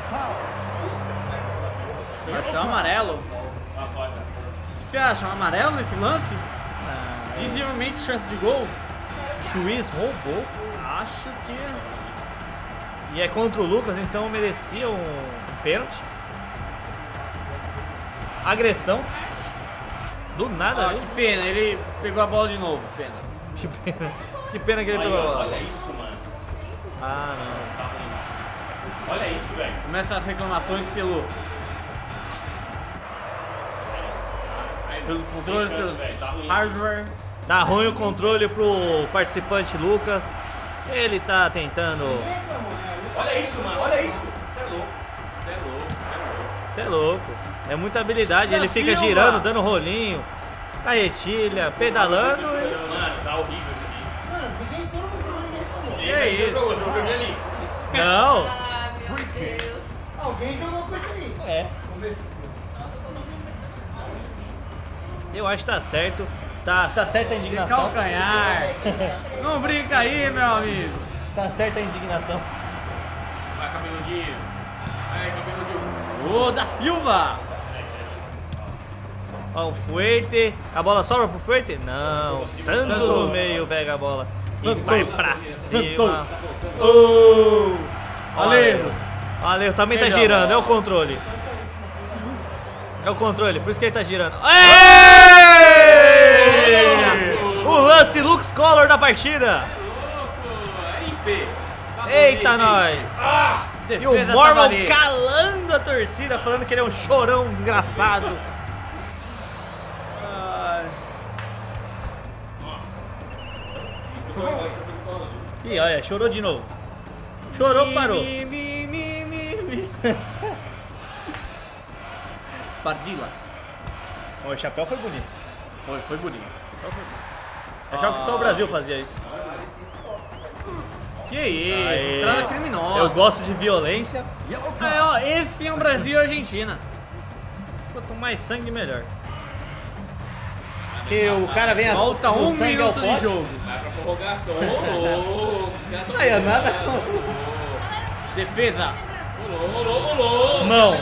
Cartão amarelo. O que você acha? Um amarelo nesse lance? Visivelmente chance de gol? Juiz roubou. Acho que... E é contra o Lucas, então merecia um pênalti. Agressão. Do nada, viu? que pena, ele pegou a bola de novo. Pena. Que pena. Que pena que ele pegou a bola. Olha isso, mano. Ah, não. Tá ruim. Olha isso, velho. Começa as reclamações pelos controles, pelos Tá ruim. hardware. Tá ruim o controle pro participante Lucas. Ele tá tentando. Olha isso, mano. Olha isso. Você é louco. Você é louco. Cê é louco. É muita habilidade. Da Ele fica Silva. girando, dando rolinho, carretilha, pedalando. Mano, tá horrível isso aqui. Mano, ninguém todo mundo jogou, ninguém falou. Esse aí você jogou ali. Não. Ah, meu Deus. Alguém jogou com isso aí. É. Eu acho que tá certo. Tá certa a indignação. Calcanhar. Não brinca aí, meu amigo. Tá certa a indignação. Vai, cabeludinho. Vai, cabeludinho. Ô, da Silva. Ó, o Fuerte. A bola sobra pro Fuerte? Não. O Santos no meio pega a bola. E vai pra cima. Ô. Alejo. Alejo também tá Melhor. girando. É o controle. É o controle, por isso que ele tá girando. Aê! O lance Lux Color da partida. IP. Eita, nós. E o Defesa Mormon Tavaré. calando a torcida, falando que ele é um chorão desgraçado. Ai. E olha, chorou de novo. Chorou, parou. Mi. Pardila. O chapéu foi bonito. Foi bonito. Achava que só o Brasil fazia isso. Que isso? Aê. Entrada criminosa. Eu gosto de violência. É, ó, esse é um Brasil e Argentina. Quanto mais sangue, melhor. Que o cara vem assim. Falta o 1 sangue ao minuto de pote. jogo. Vai pra prorrogação. Ô, Aí, é nada. Defesa. Rolou. Mão.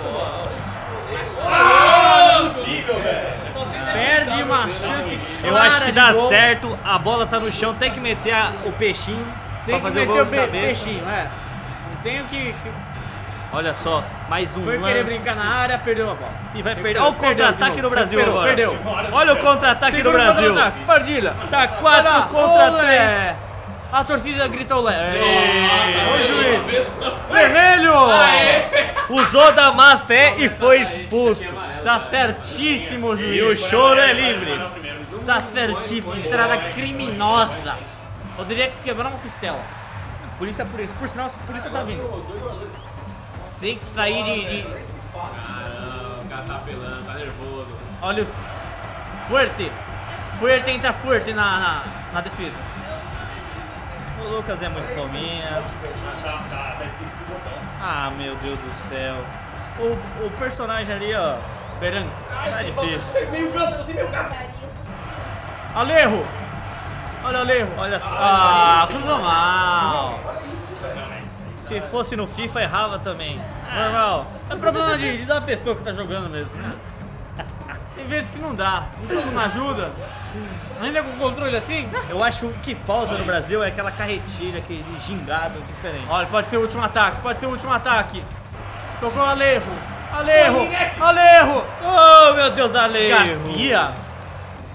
Ah, não é possível, velho. Perde uma chance Eu clara acho que de dá gol. certo. A bola tá no chão, tem que meter o peixinho Tem pra que fazer o meter gol o de cabeça. peixinho, é. Não tenho que... Olha só, mais um Foi lance. querer brincar na área, perdeu a bola. E vai perder. Olha o contra-ataque de no novo. Brasil Perdeu, agora. perdeu. Olha o contra-ataque no Segura o Brasil. contra-ataque. Pardilha. Tá Olha 4 lá, contra olé. 3. A torcida grita o Lé. Nossa, Ô, juiz. Vermelho. Vermelho. Usou da má fé e foi expulso. Tá certíssimo, juiz. E o choro é livre. Tá certíssimo. Entrada criminosa. Poderia quebrar uma costela. Polícia, por sinal, a polícia tá vindo. Tem que sair de... Caramba, o cara tá apelando, tá nervoso. Olha o... Fuerte. Fuerte entra forte na defesa. O Lucas é muito fominha. Tá escrito no botão. Ah, meu Deus do céu. O personagem ali, ó. Beran. Tá difícil. Meio campo, você meio campo. Alejo. Olha o Alejo. Olha só. Ah, cruzou mal. Se fosse no FIFA, errava também. Normal. É problema da pessoa que tá jogando mesmo. Tem vezes que não dá. O jogo não ajuda. Ainda com controle assim? Eu acho que falta no Brasil é aquela carretilha, aquele gingado diferente. Olha, pode ser o último ataque. Pode ser o último ataque. Tocou o Alejo. Alejo. Alejo. Oh, meu Deus, Alejo. Garcia.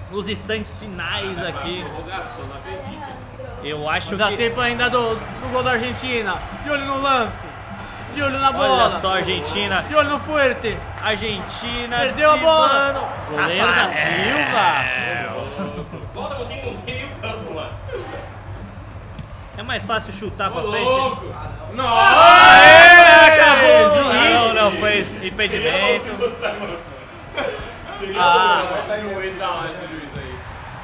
nos instantes finais aqui. Prorrogação, não acredito. Eu acho Dá que... tempo ainda do gol da Argentina. De olho no lance. De olho na bola. Olha só, Argentina. De olho no fuerte. Argentina. Perdeu a bola. driblando. Goleiro da Silva. Volta, não tem meio campo lá. É mais fácil chutar pra Ô, frente. louco. Não. Acabou! Juiz. Não, foi impedimento. Juiz da hora esse juiz aí.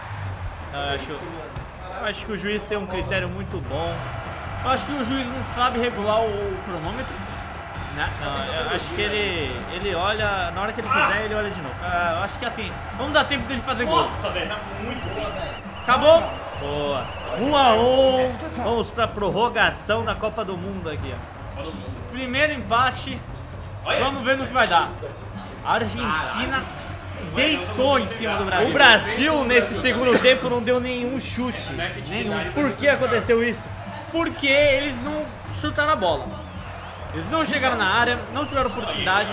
Eu acho que o juiz tem um critério muito bom. Eu acho que o juiz não sabe regular o cronômetro. Né? Não, eu acho que ele olha, na hora que ele quiser, ele olha de novo. Eu acho que assim, vamos dar tempo dele fazer gol. Nossa, velho, tá muito boa, velho. Acabou? Boa. 1-1. Vamos pra prorrogação da Copa do Mundo aqui, ó. Primeiro empate. Vamos ver no que vai dar. A Argentina deitou em cima do Brasil. O Brasil, nesse segundo tempo, não deu nenhum chute. Nenhum. Por que aconteceu isso? Porque eles não chutaram a bola. Eles não chegaram na área, não tiveram oportunidade.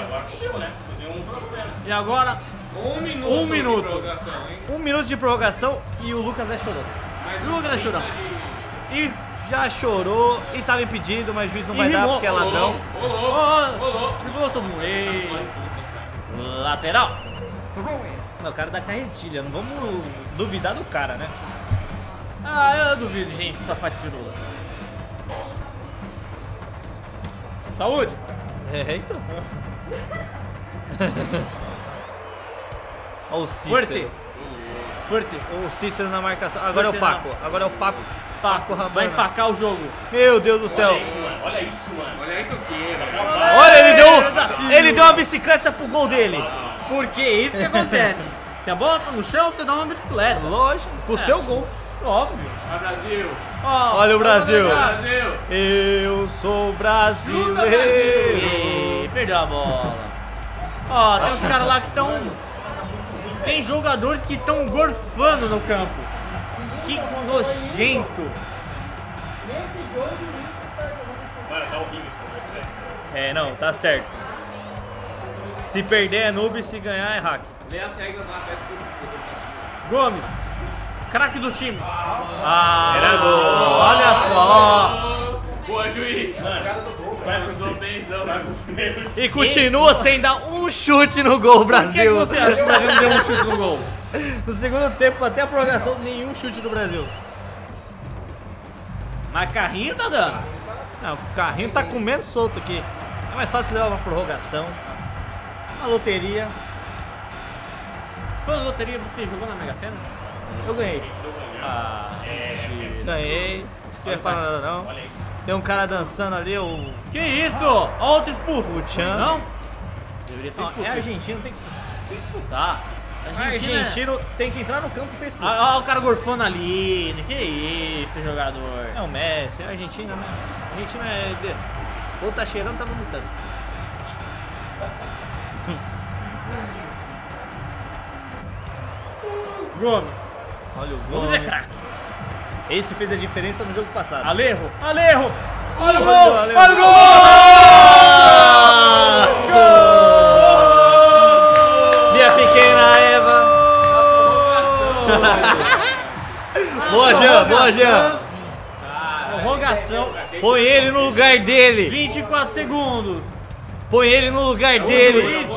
E agora, 1 minuto. 1 minuto. De prorrogação, hein? 1 minuto de prorrogação e o Lucas já chorou. Mas o Lucas chorou. E já chorou e tava impedido, mas o juiz não E vai dar rimou. porque é ladrão. Driblou todo mundo. Ei. Lateral. Não, o cara da carretilha, não vamos duvidar do cara, né? Eu duvido, gente, safatirula. Saúde. Então. Olha o Fuerte. Cícero. Fuerte. O Cícero na marcação. Agora é o Paco. Agora é o Paco. Paco Vai Rabanna. empacar o jogo. Meu Deus do céu. Olha isso, mano. Olha isso aqui, velho. Olha, ele deu uma bicicleta pro gol dele. Porque é isso que acontece. Se a bola tá no chão, você dá uma bicicleta. Lógico, pro seu gol. Óbvio. Vai, Brasil. Olha o Brasil. Brasil. Eu sou brasileiro. Chuta, Brasil. E perdeu a bola. Tem uns caras lá que estão... Tem jogadores que estão gorfando no campo. Que nojento. Mano, tá horrível isso. Não, tá certo. Se perder é noob, se ganhar é hack. Lê as regras lá, tá escrito. Gomes, craque do time. Era gol. Olha só. Boa, juiz. Vai pro benzão, vai pro E continua sem dar um chute no gol, Por que Brasil. você acha que o Brasil não deu um chute no gol? No segundo tempo, até a prorrogação, nenhum chute do Brasil. Mas carrinho tá dando. Não, o carrinho tá comendo solto aqui. É mais fácil levar uma prorrogação. Uma loteria. Quando loteria você jogou na Mega Sena? Eu ganhei. Ganhei. Não ia falar nada não. Tem um cara dançando ali, o... Que isso? Ó, outro expulso. O Tchan. Não? Deveria ser Não, expulso. é argentino, tem que expulsar. Tem que expulsar. Argentino tem que entrar no campo e ser expulso. Ó o cara gorfando ali. Que isso, jogador. É o Messi, é a Argentina, né? A Argentina é desse. Ou tá cheirando, tá vomitando. Gomes. Olha o Gomes é craque. Esse fez a diferença no jogo passado. Alejo. Alejo. Olha o Olha gol. o Alejo. Olha o gol. Minha pequena Eva. Boa, Jean, boa, Jean. Prorrogação. Põe ele no lugar dele. 24 segundos. Põe ele no lugar dele.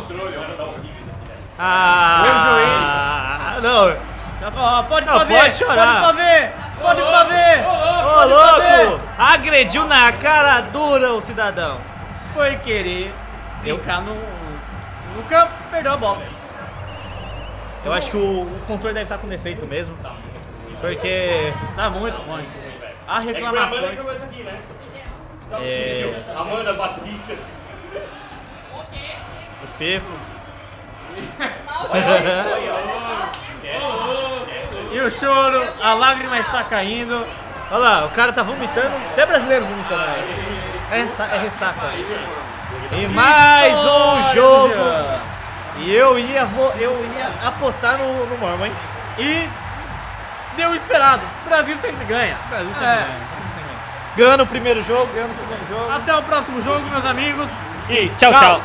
Não. Já falou, pode Não, fazer. pode chorar. Pode fazer. Pode fazer. Ô, Pode louco! fazer. Agrediu na cara dura o cidadão. Foi querer brincar no campo, perdeu a bola. Eu acho que o controle deve estar com defeito mesmo. Porque... Tá muito ruim. A reclamação. Amanda Patrícia. O Fefo. E o choro, a lágrima está caindo. Olha lá, o cara tá vomitando. Até brasileiro vomitando aí. É ressaca. E mais um jogo. E eu ia apostar no Mormon, hein? E deu o esperado. O Brasil sempre ganha. Brasil sempre ganha. Ganhando o primeiro jogo, ganhando o segundo jogo. Até o próximo jogo, meus amigos. E tchau, tchau.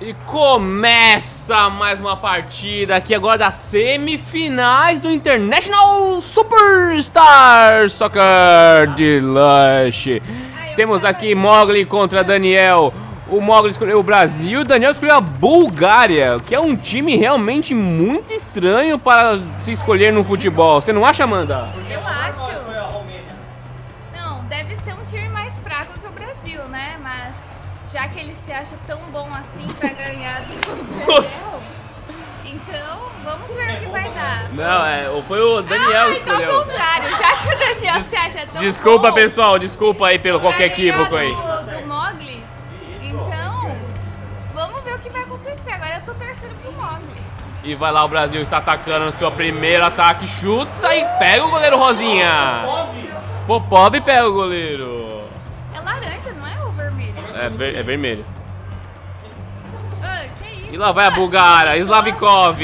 E começa mais uma partida aqui agora das semifinais do International Superstar Soccer de Lush. Temos aqui Mogli contra Daniel. O Mogli escolheu o Brasil, o Daniel escolheu a Bulgária, que é um time realmente muito estranho para se escolher no futebol. Você não acha, Amanda? Eu acho. Não, deve ser um time mais fraco que o Brasil, né? Mas já que ele se acha tão bom assim pra ganhar do Daniel, então vamos ver o que vai dar. Não, foi o Daniel que escolheu. Então ao contrário, já que o Daniel se acha tão Desculpa, bom, pessoal, desculpa aí pelo qualquer equívoco aí. Do Mogli, então vamos ver o que vai acontecer. Agora eu tô torcendo pro Mogli. E vai lá, o Brasil está atacando no seu primeiro ataque, chuta e pega o goleiro Rosinha. Popov pega o goleiro. É laranja, não é o vermelho? É vermelho. Ah, que isso? E lá vai a Bulgária, Slavikov.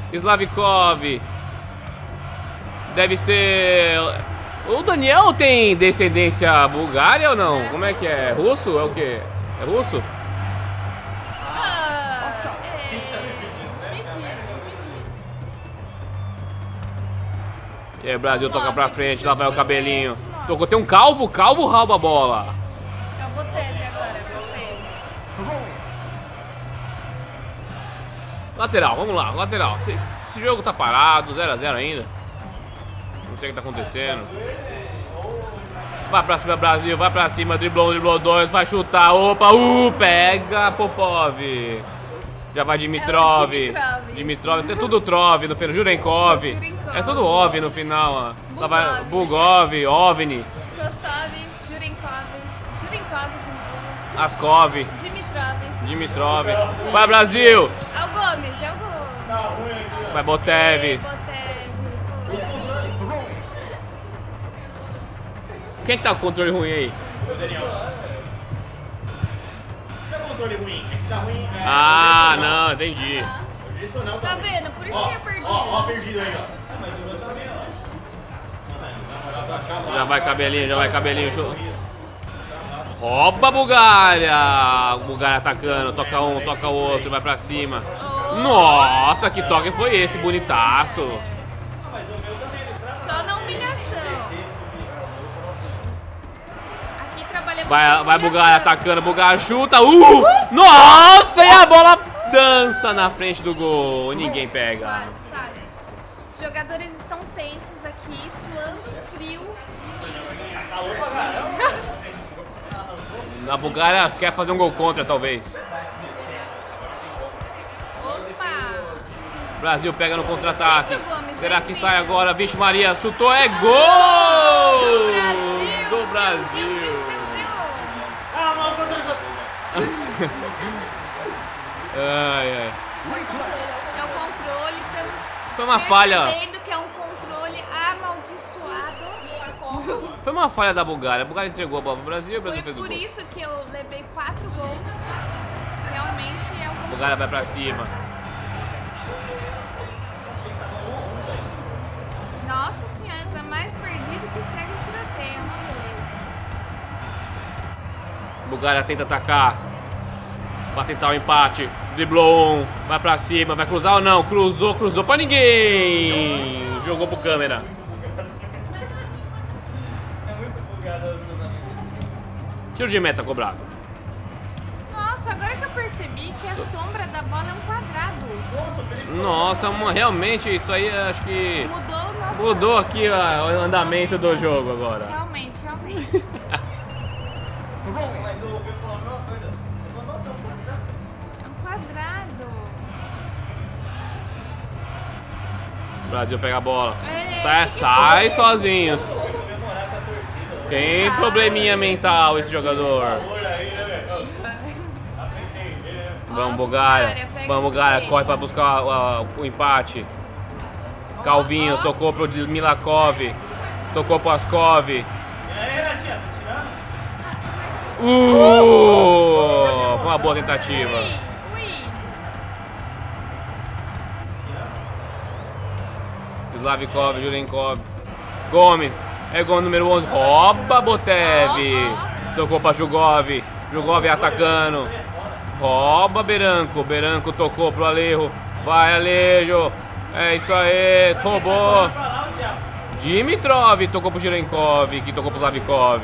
Deve ser... O Daniel tem descendência bulgária ou não? Como é que é? Russo? É o quê? É russo? E aí, o Brasil toca pra frente, lá vai o cabelinho. Tocou, tem um calvo rouba a bola. É o Botev agora, Botev. Lateral, vamos lá, lateral. Esse jogo tá parado, 0 a 0 ainda. Não sei o que tá acontecendo. Vai pra cima, Brasil, vai pra cima, driblou 2, vai chutar, opa, pega Popov. Já vai Dimitrov. Dimitrov, tem tudo Trov no final, Jurenkov. É tudo Ov no final, ó. Lá vai Bulgov, Ovni. Rostov, Jurenkov de novo. Askov. Dimitrov. Vai, Brasil! É o Gomes. Vai, Botev. Quem é que tá com o controle ruim aí? O Daniel. Não é controle ruim, é que tá ruim. Ah, não, entendi. Tá vendo? Por isso que eu perdi. Ó, perdido aí, ó. Já vai cabelinho. Rouba a Bulgária! A Bulgária atacando, toca um, toca o outro, vai pra cima. Nossa, que toque foi esse, bonitaço. Só na humilhação. Aqui trabalhamos. Vai Bulgária atacando, Bulgária chuta. Nossa, e a bola dança na frente do gol. Ninguém pega. Os jogadores estão tensos aqui, suando frio. A Bulgária quer fazer um gol contra, talvez. Opa! O Brasil pega no contra-ataque. Gomes, Será né? que sai agora? Vixe Maria, chutou, é gol! Do Brasil! Ai. É o controle, estamos Foi uma falha. percebendo que é um controle amaldiçoado. Foi uma falha da Bulgária. A Bulgária entregou a bola pro Brasil e o Brasil Foi fez o por gol. isso que eu levei 4 gols. Realmente é um A Bulgária vai pra cima. Nossa senhora, tá mais perdido que cego em tiroteio, uma beleza. A Bulgária tenta atacar. Pra tentar o empate. Driblou um. Vai pra cima. Vai cruzar ou não? Cruzou pra ninguém. Jogou pro câmera. Tiro de meta cobrado. Nossa, agora que eu percebi que a sombra da bola é um quadrado. Nossa, realmente isso aí acho que Mudou aqui o andamento do jogo agora. Realmente. Mas eu ouvi falar a mesma coisa. Nossa, é um quadrado. É um quadrado. O Brasil pega a bola. É, Sai sozinho. Tem probleminha mental esse jogador. Vamos, Bulgária. Corre pra buscar o empate. Calvinho tocou pro Milakov. Tocou pro Askov. Foi uma boa tentativa. Slavikov, Jurenkov. Gomes. É gol número 11. Rouba Botev. Tocou pra Jugov. Jugov atacando. Rouba Beranco. Beranco tocou pro Alejo. Vai, Alejo. É isso aí. Roubou. Dimitrov tocou pro Jirenkov, que tocou pro Slavikov.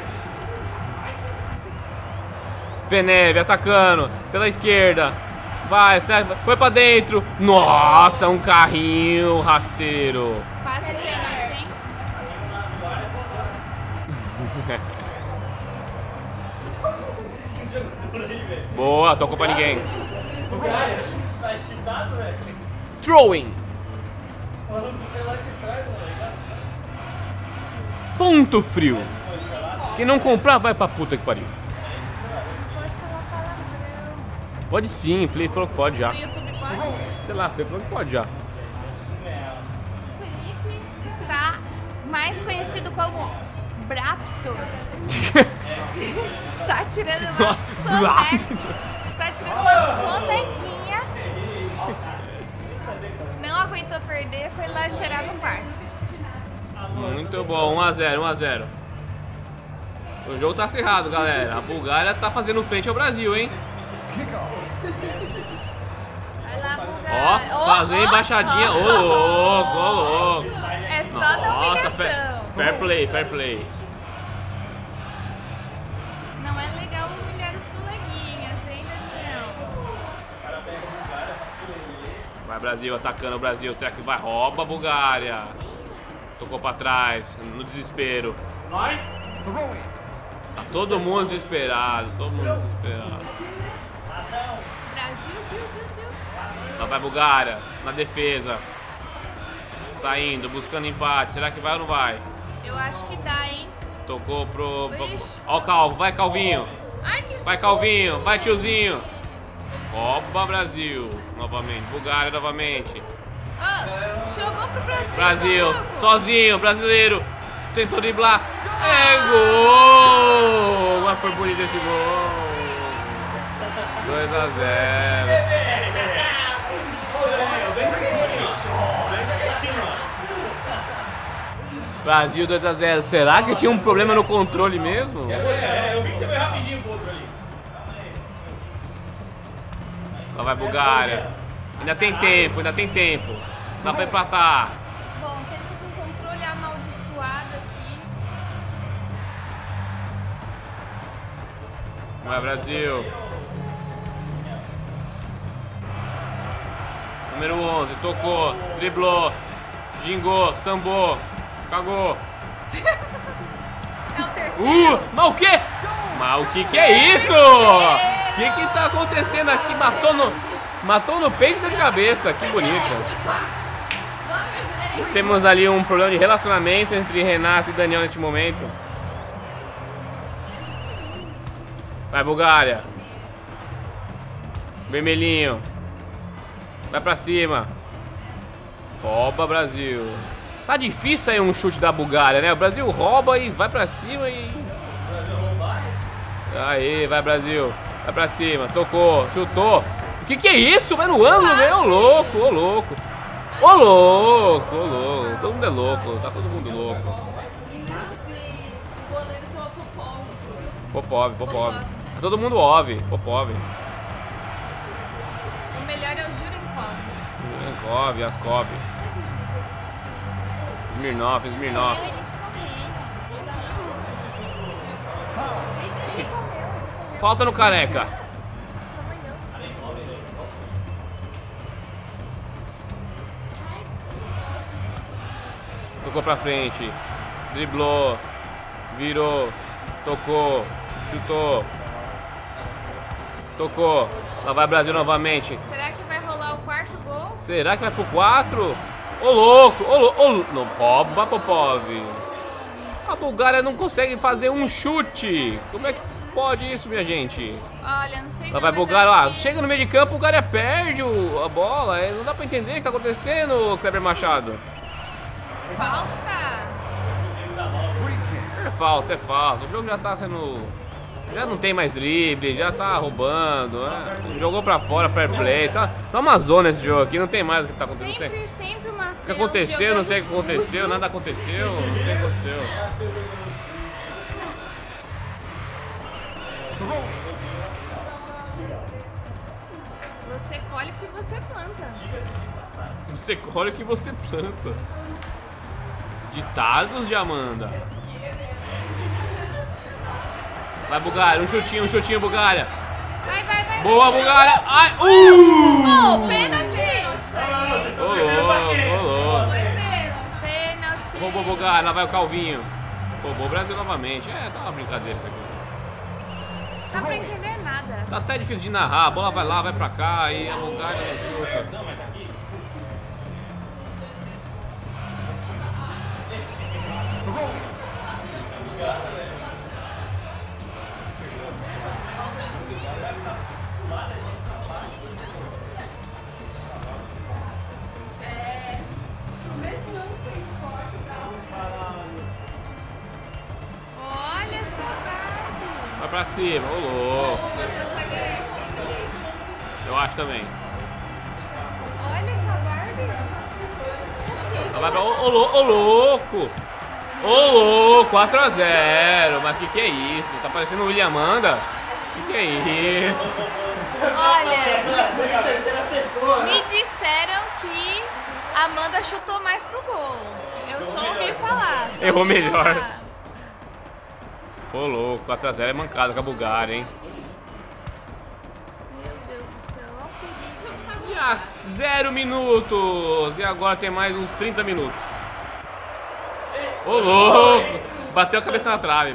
Penev atacando pela esquerda. Vai, foi pra dentro. Nossa, um carrinho rasteiro. Passa pênalti, hein? Boa, tocou pra ninguém. Throwing. Ponto frio. Quem não comprar vai pra puta que pariu. Pode falar palavrão. Pode sim, Play falou que pode já. No YouTube pode? Sei lá, Play falou que pode já. Felipe está mais conhecido como Braptor. Está tirando uma Nossa, soneca. Está tirando uma sonequinha. Não aguentou perder, foi lá cheirar no quarto. Muito bom, 1 a 0, 1 a 0. O jogo tá acirrado, galera. A Bulgária tá fazendo frente ao Brasil, hein? Vai lá, Bulgária. Ó, fazer embaixadinha. Ô, louco, ô, louco. É só da Nossa, humilhação. fair play, fair play. Não é legal humilhar os coleguinhas, ainda não. Vai, Brasil, atacando o Brasil. Será que vai? Rouba a Bulgária. Tocou pra trás, no desespero. Tá todo mundo desesperado, todo mundo desesperado. Brasil, Zil. Lá vai Bulgária, na defesa. Saindo, buscando empate. Será que vai ou não vai? Eu acho que dá, hein? Tocou pro... Ixi. Ó o Calvo, vai Calvinho. Ai, que Vai susto. Calvinho, vai tiozinho. Rouba Brasil, novamente. Bulgária novamente. Ah, jogou pro Brasil. Brasil, louco. sozinho, brasileiro. Tentou driblar. É gol! Mas foi bonito esse gol. 2 a 0. Brasil 2 a 0. Será que tinha um problema no controle mesmo? Eu vi que você foi rapidinho pro outro ali. Lá vai Bulgária. Ainda tem tempo, ainda tem tempo. Dá pra empatar. Bom, temos um controle amaldiçoado aqui. Vai Brasil. Número 11, tocou, driblou, gingou, sambou, cagou. É o terceiro. Mas o quê? Mas o que é isso? O que tá acontecendo aqui? Matou no peito e deu de cabeça. Que bonito. Temos ali um problema de relacionamento entre Renato e Daniel neste momento. Vai, Bulgária. Vermelhinho. Vai pra cima. Rouba, Brasil. Tá difícil aí um chute da Bulgária, né? O Brasil rouba e vai pra cima e... Aí, vai, Brasil. Vai pra cima. Tocou, chutou. O que é isso? Vai no ângulo, meu. Ô louco, ô louco. Ô louco, ô louco. Todo mundo é louco. Tá todo mundo louco. O goleiro chama Popov. Popov. Tá todo mundo ouve. Popov. O melhor é o Jurenkov. Yankov, Yaskov. Smirnov. Ele comeu. Falta no Careca. Tocou pra frente. Driblou. Virou. Tocou. Chutou. Tocou. Lá vai Brasil novamente. Será que vai rolar o quarto gol? Será que vai pro 4? Ô louco, ô louco. Não rouba, Popov. A Bulgária não consegue fazer um chute. Como é que pode isso, minha gente? Olha, não sei Lá não, vai mas Bulgária, acho lá. que Chega no meio de campo, a Bulgária perde a bola. Não dá pra entender o que tá acontecendo, Kleber Machado. falta. É falta. O jogo já tá sendo... Já não tem mais drible, já tá roubando. Jogou pra fora, fair play. Tá uma zona esse jogo aqui, não tem mais o que tá acontecendo. Sempre o Matheus. O que aconteceu, não sei o que jogando aconteceu, sujo. nada aconteceu, não sei o que aconteceu. você planta. Você colhe o que você planta. Ditados de Amanda. Vai, Bulgária. Um chutinho, Bulgária. Vai. Boa, Bulgária. Ai, Oh, pênalti. Ô, louco. Foi pênalti. Roubou, Bulgária. Lá vai o Calvinho. Roubou o Brasil novamente. Tá uma brincadeira isso aqui. Não dá pra entender nada. Tá até difícil de narrar. A bola vai lá, vai pra cá. E a Bulgária não chuta. Olha só, Barbie. Vai pra cima, ô louco. Eu acho também. Olha essa Barbie. Vai pra... Ô louco. Ô louco, 4-0. Mas que é isso? Tá parecendo o William Amanda? Que é isso? Olha, me disseram que a Amanda chutou mais pro gol. Eu só ouvi falar. Errou melhor. Ô louco, 4-0 é mancada com a Bulgária, hein? Meu Deus do céu, olha o perigo. E a 0 minutos. E agora tem mais uns 30 minutos. Ô louco! Bateu a cabeça na trave.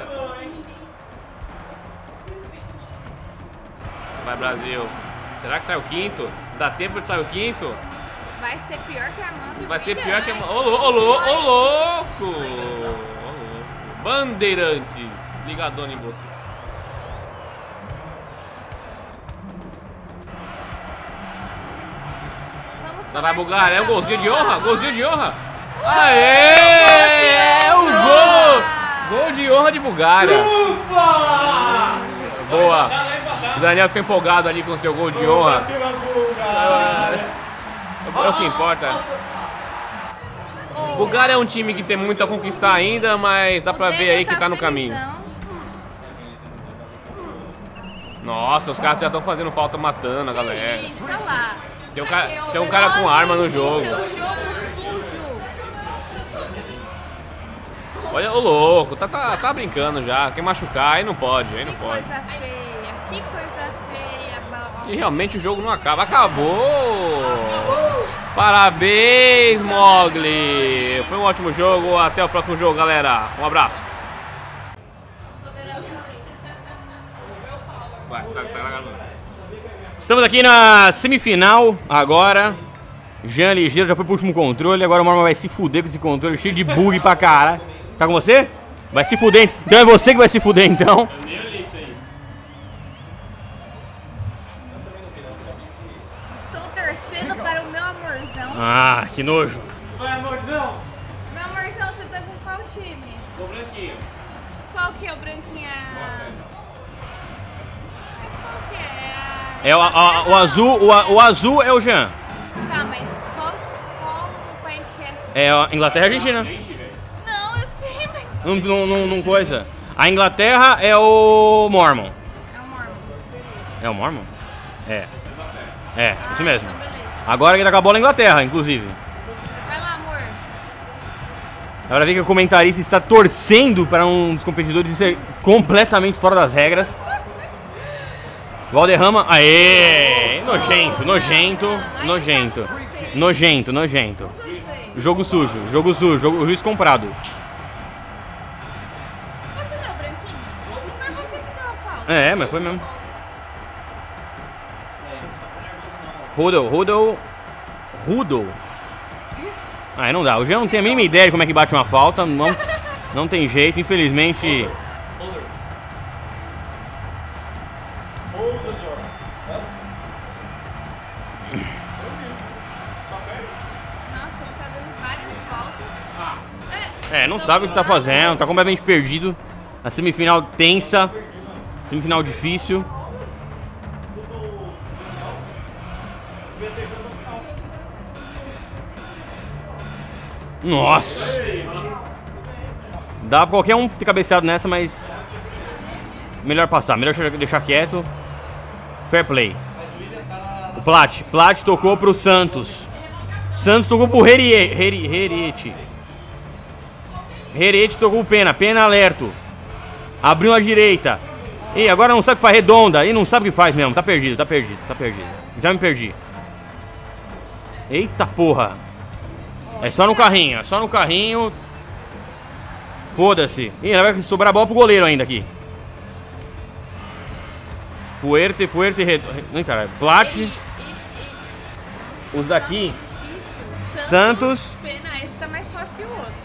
Vai, Brasil. Será que sai o quinto? Dá tempo de sair o quinto? Vai ser pior que a Amanda. Vai ser pior que a... Ô louco! Bandeirantes. Ligadona em você. Vamos Vai, falar de Bulgária. É o coisa golzinho de boa. honra? Golzinho de honra? Aê! É o gol! Gol de honra de Bulgária. Boa. O Daniel fica empolgado ali com o seu gol de honra. É o que importa. Bulgária é um time que tem muito a conquistar ainda, mas dá pra ver aí que tá no caminho. Nossa, os caras já estão fazendo falta matando a galera. Isso, olha lá. Tem um cara com arma no jogo. Seu jogo sujo. Olha o louco, tá brincando já. Quer machucar, aí não pode, aí não Que pode. coisa feia, que coisa feia. E realmente o jogo não acaba. Acabou! Parabéns, Mogli! Foi um ótimo jogo. Até o próximo jogo, galera. Um abraço. Vai, tá gravando. Estamos aqui na semifinal agora. Jean ligeiro já foi pro último controle. Agora o Mormon vai se fuder com esse controle cheio de bug pra caralho. Tá com você? Vai se fuder. Então é você que vai se fuder então. Estou torcendo para o meu amorzão. Ah, que nojo. Vai, amorzão. Meu amorzão, você tá com qual time? Tô branquinho. Qual que é o branquinha? Mas qual que é? É o azul, o azul é o Jean. Tá, mas qual país que é? É a Inglaterra e a Argentina. Não, eu sei, mas... Não coisa. A Inglaterra é o Mormon. É o Mormon, beleza. É o Mormon? É. É, isso Ah, mesmo. então beleza. Agora que tá com a bola na Inglaterra, inclusive. Vai lá, amor. Agora vê que o comentarista está torcendo para um dos competidores ser completamente fora das regras. Valderrama, aê! Nojento, nojento, nojento. Nojento, nojento. Gostei. Jogo sujo, jogo juiz comprado. Você não é o branquinho? Foi você que deu a falta. É, mas foi mesmo. Rudel. Ah, não dá. O Jean não tem a mínima ideia de como é que bate uma falta. Não tem jeito, infelizmente. Nossa, ele tá dando várias voltas. É, não sabe o que tá fazendo, tá completamente perdido. A semifinal tensa, semifinal difícil. Nossa! Dá pra qualquer um ter cabeceado nessa, mas melhor passar, melhor deixar quieto. Fair play. Plat tocou pro Santos. Santos tocou pro Herete. Herete tocou o Pena. Pena alerto. Abriu a direita. E agora não sabe o que faz. Redonda. E não sabe o que faz mesmo. Tá perdido. Já me perdi. Eita porra. É só no carrinho. Foda-se. Ih, vai sobrar a bola pro goleiro ainda aqui. Fuerte. Não, cara. Plat. Os daqui. Santos. Pena, esse tá mais fácil que o outro.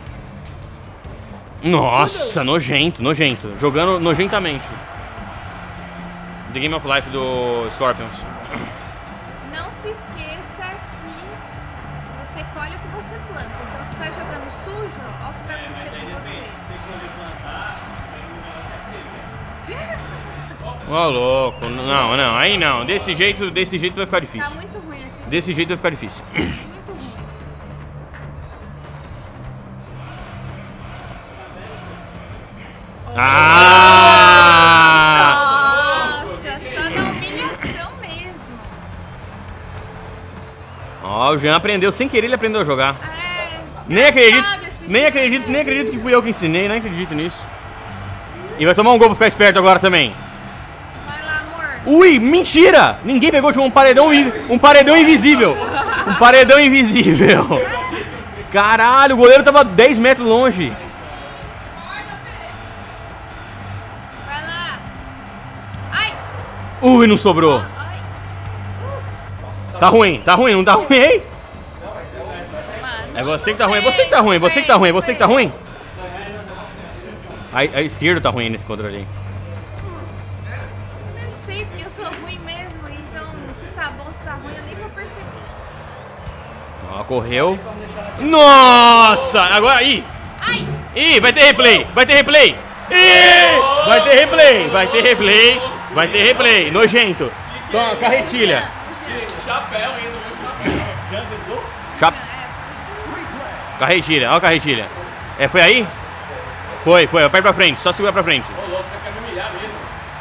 Nossa, nojento. Jogando nojentamente. The Game of Life do Scorpions. Não se esqueça que você colhe o que você planta. Então, se tá jogando sujo, olha o que vai acontecer com você. Ô, louco. Não, aí não. Desse jeito vai ficar difícil. Tá muito ruim assim. Desse jeito vai ficar difícil. Muito ruim. Nossa, só da humilhação mesmo. Ó, o Jean aprendeu, sem querer ele aprendeu a jogar. Nem engraçado esse acredito que fui eu que ensinei, não acredito nisso. E vai tomar um gol pra ficar esperto agora também. Vai lá, amor. Ui, mentira! Ninguém pegou, chamou um paredão invisível. Um paredão invisível. Caralho, o goleiro tava 10 metros longe. Vai lá. Ai. Ui, não sobrou. Ai. Tá ruim, não tá ruim, hein? Mano, É você que tá ruim, é você que tá ruim, você que tá ruim, você que tá ruim. A esquerda tá ruim nesse controle aí. eu não sei porque eu sou ruim mesmo. Então, se tá bom, se tá ruim, eu nem vou perceber. Ó, correu. Nossa! Agora aí! Ai. Ih, vai ter replay! Ih! Vai ter replay! Nojento! Toma, carretilha! Chapéu ainda, meu chapéu. Carretilha, ó a carretilha. É, foi aí? Foi, aperta pra frente, só segura pra frente. Ô, louco, você quer me humilhar mesmo?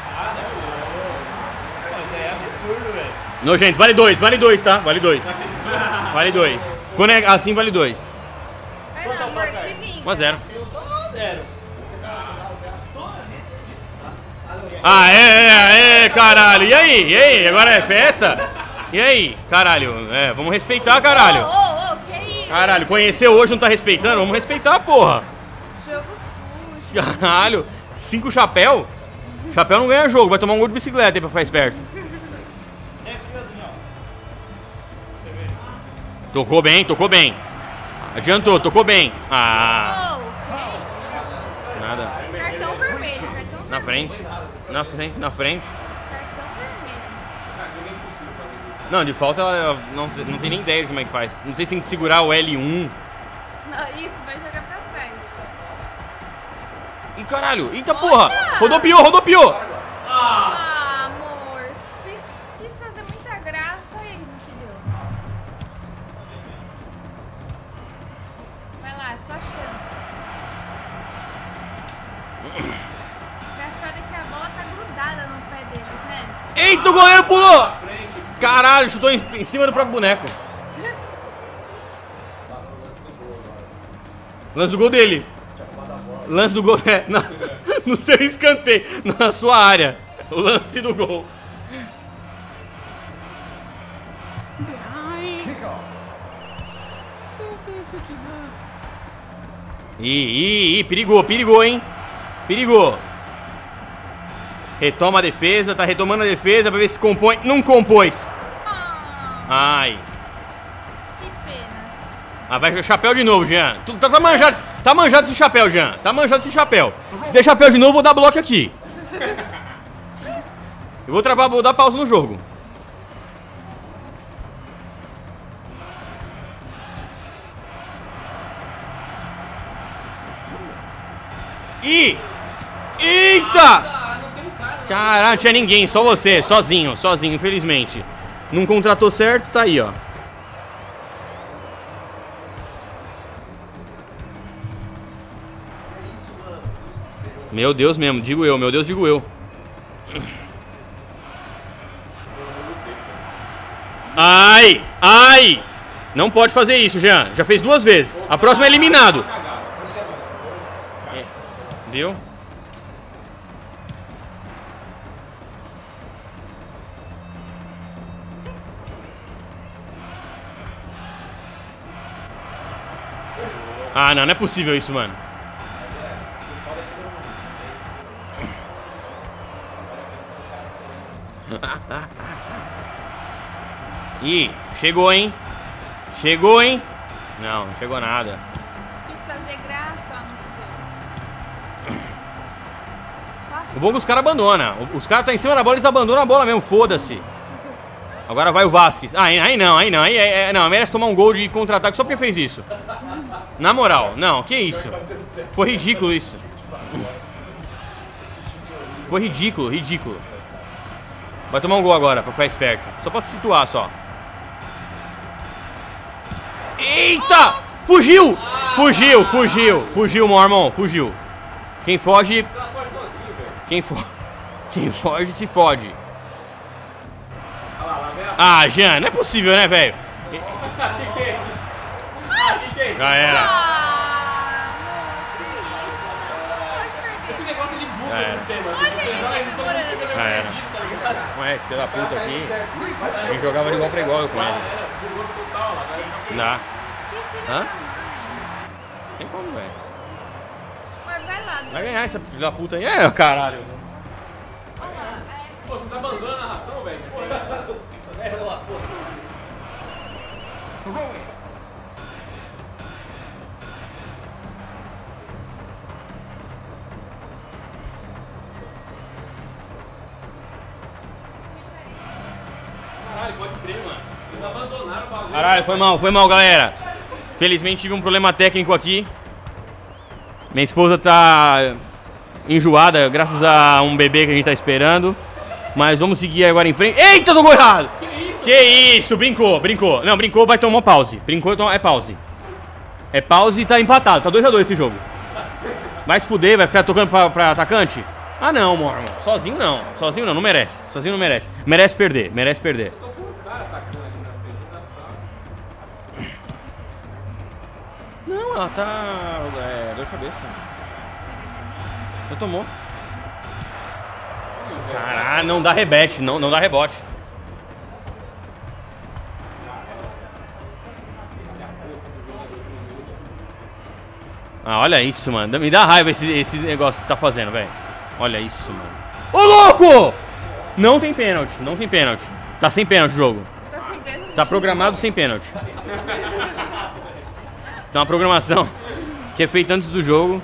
Mas é absurdo, velho. Nojento, vale 2, tá? Vale 2. Quando é assim, vale 2. Vai lá, amor, se vinga. 1-0. É, caralho. E aí? Agora é festa? E aí, caralho? É, vamos respeitar, caralho. Ô, que isso? Caralho, conheceu hoje, não tá respeitando? Vamos respeitar, porra. Jogo sujo. Caralho, 5 chapéu? Chapéu não ganha jogo, vai tomar um gol de bicicleta aí pra ficar esperto. Tocou bem. Adiantou, tocou bem. Ah, Oh, ok. nada. Cartão vermelho. Na frente. Cartão vermelho. Não, de falta eu não tem nem ideia de como é que faz. Não sei se tem que segurar o L1. Não, isso, vai jogar pra trás. Ih, caralho, eita porra! Rodopiou! Ah, amor. Quis fazer muita graça e não que deu. Vai lá, é sua chance. Engraçado é que a bola tá grudada no pé deles, né? Eita, o goleiro pulou! Caralho, chutou em cima do próprio boneco. Lance do gol dele. Lance do gol no seu escanteio, na sua área. O lance do gol. Ih, perigou, hein? Perigou. Retoma a defesa, tá retomando a defesa pra ver se compõe. Não compôs. Ai. Que pena. Ah, vai chapéu de novo, Jean. Tá manjado esse chapéu, Jean. Tá manjado esse chapéu. Se der chapéu de novo, eu vou dar bloco aqui. Eu vou travar, vou dar pausa no jogo. Eita! Caralho, não tinha ninguém, só você, sozinho, infelizmente. Não contratou certo, tá aí, ó. Meu Deus mesmo, digo eu. Ai! Ai! Não pode fazer isso, Jean. Já fez 2 vezes. A próxima é eliminado. Viu? Ah, não é possível isso, mano. Ih, chegou, hein? Chegou, hein? Não, não chegou nada. Quis fazer graça, ó, não deu. O bom é que os caras abandonam. Os caras tá em cima da bola, eles abandonam a bola mesmo, foda-se. Agora vai o Vasquez. Ah, aí não. Não, merece tomar um gol de contra-ataque só porque fez isso. Na moral, não, que isso? Foi ridículo isso. Foi ridículo, ridículo. Vai tomar um gol agora, pra ficar esperto. Só pra se situar, só. Eita! Fugiu! Fugiu, Mormon, fugiu. Quem foge... Quem foge se fode. Ah, Jean, não é possível, né, velho? Já era. Esse negócio de burro no sistema. Olha ele comemorando. Já era. Não é, esse filho da puta aqui. A gente jogava de igual pra igual eu com ele. Dá. Hã? Tem como, velho. Mas vai lá. Vai ganhar essa filho da puta aí. É, caralho. Pô, vocês abandonam a narração, velho? Caralho, pode crer, mano. Eles abandonaram o bagulho. Caralho, foi mal, galera. Felizmente tive um problema técnico aqui. Minha esposa tá enjoada, graças a um bebê que a gente tá esperando. Mas vamos seguir agora em frente. Eita, tô errado! Que isso? Brincou. Não, brincou, vai tomar pause. Brincou, é pause. É pause e tá empatado. Tá 2x2 esse jogo. Vai se fuder, vai ficar tocando pra atacante? Ah, não, Mormon. Sozinho não, não merece. Sozinho não merece. Merece perder. Não, ela tá... dor de cabeça. Já tomou. Caralho, não dá rebate, não dá rebote. Ah, olha isso, mano. Me dá raiva esse negócio que tá fazendo, velho. Olha isso, mano. Ô, louco! Não tem pênalti. Tá sem pênalti o jogo. Tá sem pênalti. Tá programado sem pênalti. Tem uma programação que é feita antes do jogo.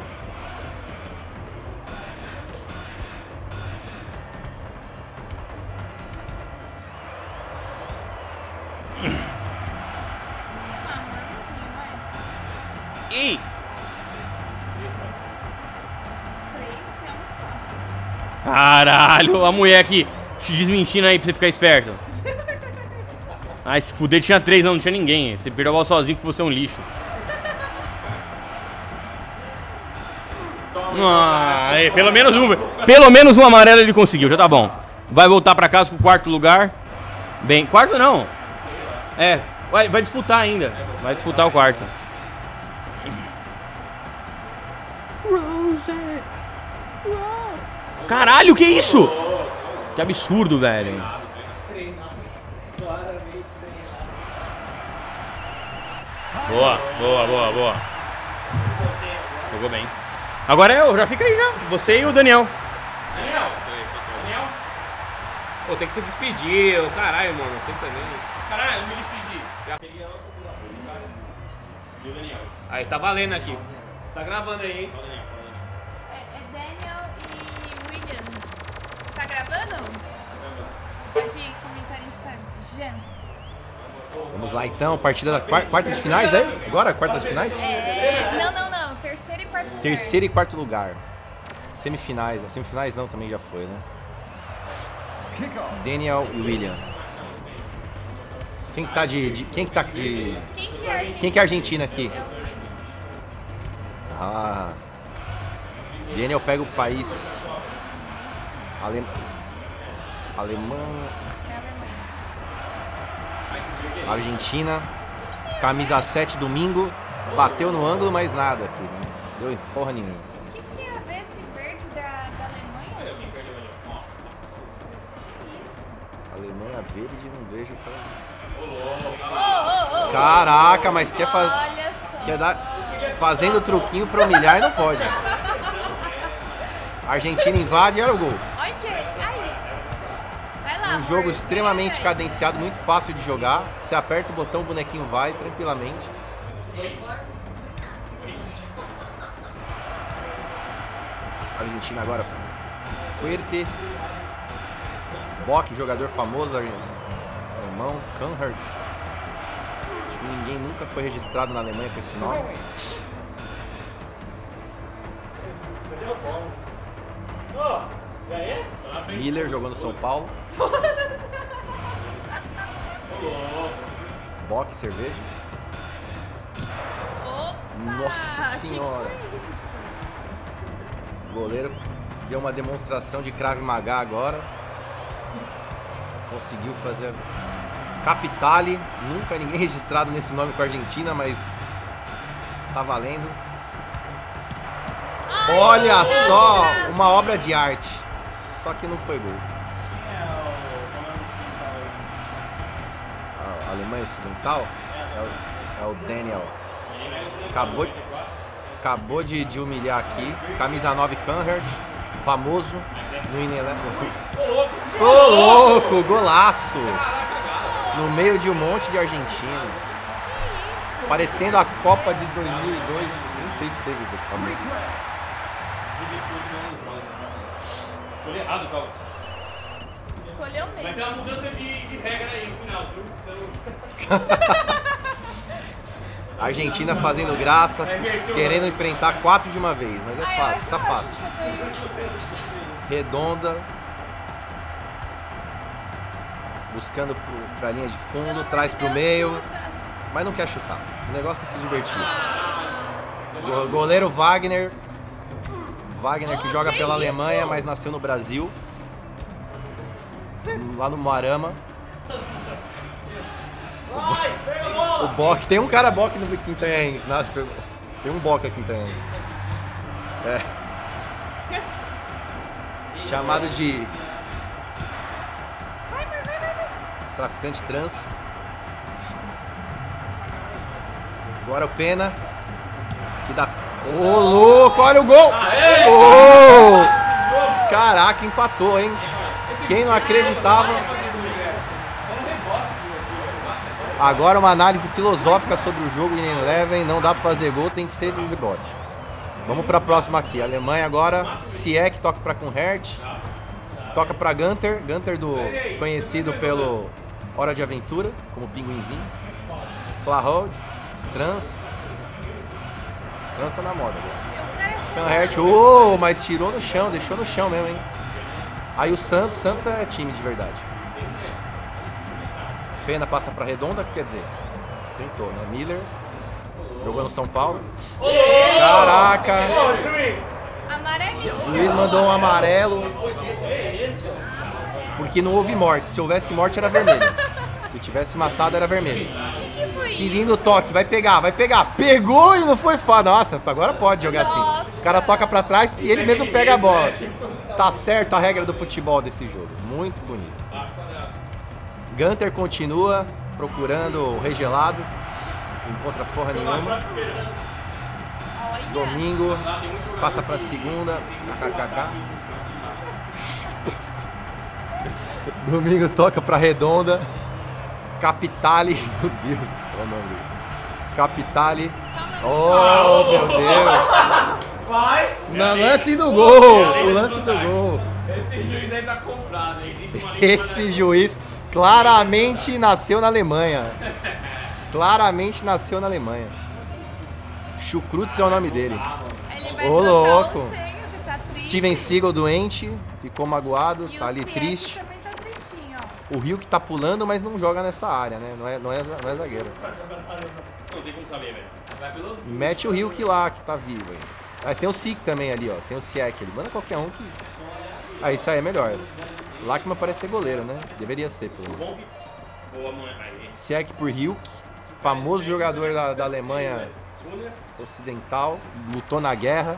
E 3 temos só. caralho, a mulher aqui te desmentindo aí pra você ficar esperto. Ai, se fuder, tinha 3, não tinha ninguém. Você perdeu a bola sozinho porque você é um lixo. Aí, pelo menos um amarelo ele conseguiu, já tá bom. Vai voltar pra casa com o 4º lugar. Bem, 4º não. É, vai disputar ainda. Vai disputar o 4º. Caralho, que isso? Que absurdo, velho. Boa. Jogou bem. Agora eu, já fica aí já. Você e o Daniel. Daniel? Pô, tem que se despedir. Caralho, mano. Você também. Caralho, eu me despedi. Aí, tá valendo aqui. Tá gravando aí, hein? É Daniel e William. Tá gravando? Pode comentarista Jean. Vamos lá então, partida da quartas de finais, é? Agora, quartas de finais? Não. Terceiro e quarto lugar. Terceiro e quarto lugar. Semifinais. As semifinais não, também já foi, né? Daniel e William. Quem que tá de... Quem que é Argentina aqui? Ah. Daniel pega o país... Alemão... Argentina, camisa 7 domingo, bateu no ângulo, mas nada, filho. Deu em porra nenhuma. O que tem a ver esse verde da Alemanha, gente? Que isso? Alemanha verde, não vejo. Oh. Caraca, mas quer fazer. Olha só. Quer dar. Fazendo truquinho pra humilhar e não pode. A Argentina invade e era o gol. Olha aí. Vai lá, Um jogo amor. extremamente Vem, cadenciado, muito fácil de jogar. Você aperta o botão, o bonequinho vai tranquilamente. A Argentina agora. Fuerte. Bock, jogador famoso alemão. Kanhert. Acho que ninguém nunca foi registrado na Alemanha com esse nome. Miller jogou no São Paulo. Bock, cerveja. Opa, Nossa que senhora. foi isso? O goleiro deu uma demonstração de Krav Maga agora. Conseguiu fazer Capitale. Nunca ninguém registrado nesse nome com a Argentina, mas tá valendo. Olha só, uma obra de arte. Só que não foi gol. A Alemanha Ocidental é o Daniel. Acabou de humilhar aqui. Camisa 9 Kanhert, famoso no Inelé. Ô louco, golaço! No meio de um monte de argentino. Parecendo a Copa de 2002. Nem sei se teve também. Escolhi errado, Carlos. Escolheu Vai ter mesmo. uma mudança de regra aí no final, viu? A Argentina fazendo graça, querendo enfrentar 4 de uma vez, mas é Ai, eu fácil, acho tá que a fácil. Argentina ganhou. Redonda. Buscando pra linha de Pelo fundo, amor traz de pro Deus, meio, chuta. mas não quer chutar. O negócio é se divertir. Goleiro Wagner. Wagner que joga que pela isso? Alemanha, mas nasceu no Brasil. Lá no Moarama. O Bock, tem um cara Bock no Quintanhém. Tem um Bock aqui em Quintanhém. É. Chamado de traficante trans. Agora o Pena. Que dá. Ô, louco, olha o gol! Gol! Caraca, empatou, hein? Quem não acreditava. Agora uma análise filosófica sobre o jogo em Eleven. Não dá pra fazer gol, tem que ser de rebote. Vamos pra próxima aqui. A Alemanha agora. Sieck toca pra Kanhert. Toca pra Gunter. Gunter conhecido pelo Hora de Aventura, como Pinguinzinho. Klahoud. Strans. Strans tá na moda agora. Kanhert. Oh, mas tirou no chão, deixou no chão mesmo, hein? Aí o Santos é time de verdade. Pena passa pra Redonda, quer dizer, tentou, né? Miller jogou no São Paulo. Caraca! Amarelinho. O juiz mandou um amarelo. Porque não houve morte. Se houvesse morte era vermelho. Se tivesse matado era vermelho. Que foi Que isso? lindo toque, vai pegar, vai pegar. Pegou e não foi fácil. Nossa, agora pode jogar assim. Nossa. O cara toca pra trás e ele mesmo pega a bola. Tá certo a regra do futebol desse jogo. Muito bonito. Gunter continua procurando o regelado. Não encontra porra nenhuma. Olha. Domingo, passa pra segunda. KKK. Domingo toca pra Redonda. Capitale. Meu Deus do céu, o nome dele. Capitale. Oh, meu Deus. Vai! No lance do gol. O lance do gol. Esse juiz aí tá comprado, hein? Existe uma Esse juiz claramente nasceu na Alemanha. Claramente nasceu na Alemanha. Chucrutz é o nome dele. Ele vai Ô, trocar louco. o senho, que tá triste. Steven Seagal doente, ficou magoado, E tá o ali Cieck triste. também tá tristinho, ó. O Rio que tá pulando, mas não joga nessa área, né? Não é zagueiro. Não tem como saber, velho. Vai pelo. Mete o Rio que lá, que tá vivo aí. Aí tem o Sik também ali, ó. Tem o Sieck ali. Manda qualquer um que. Aí isso aí é melhor. Lá que não parece ser goleiro, né? Deveria ser, pelo menos. Siek por Hilk, famoso jogador da Alemanha Ocidental, lutou na guerra.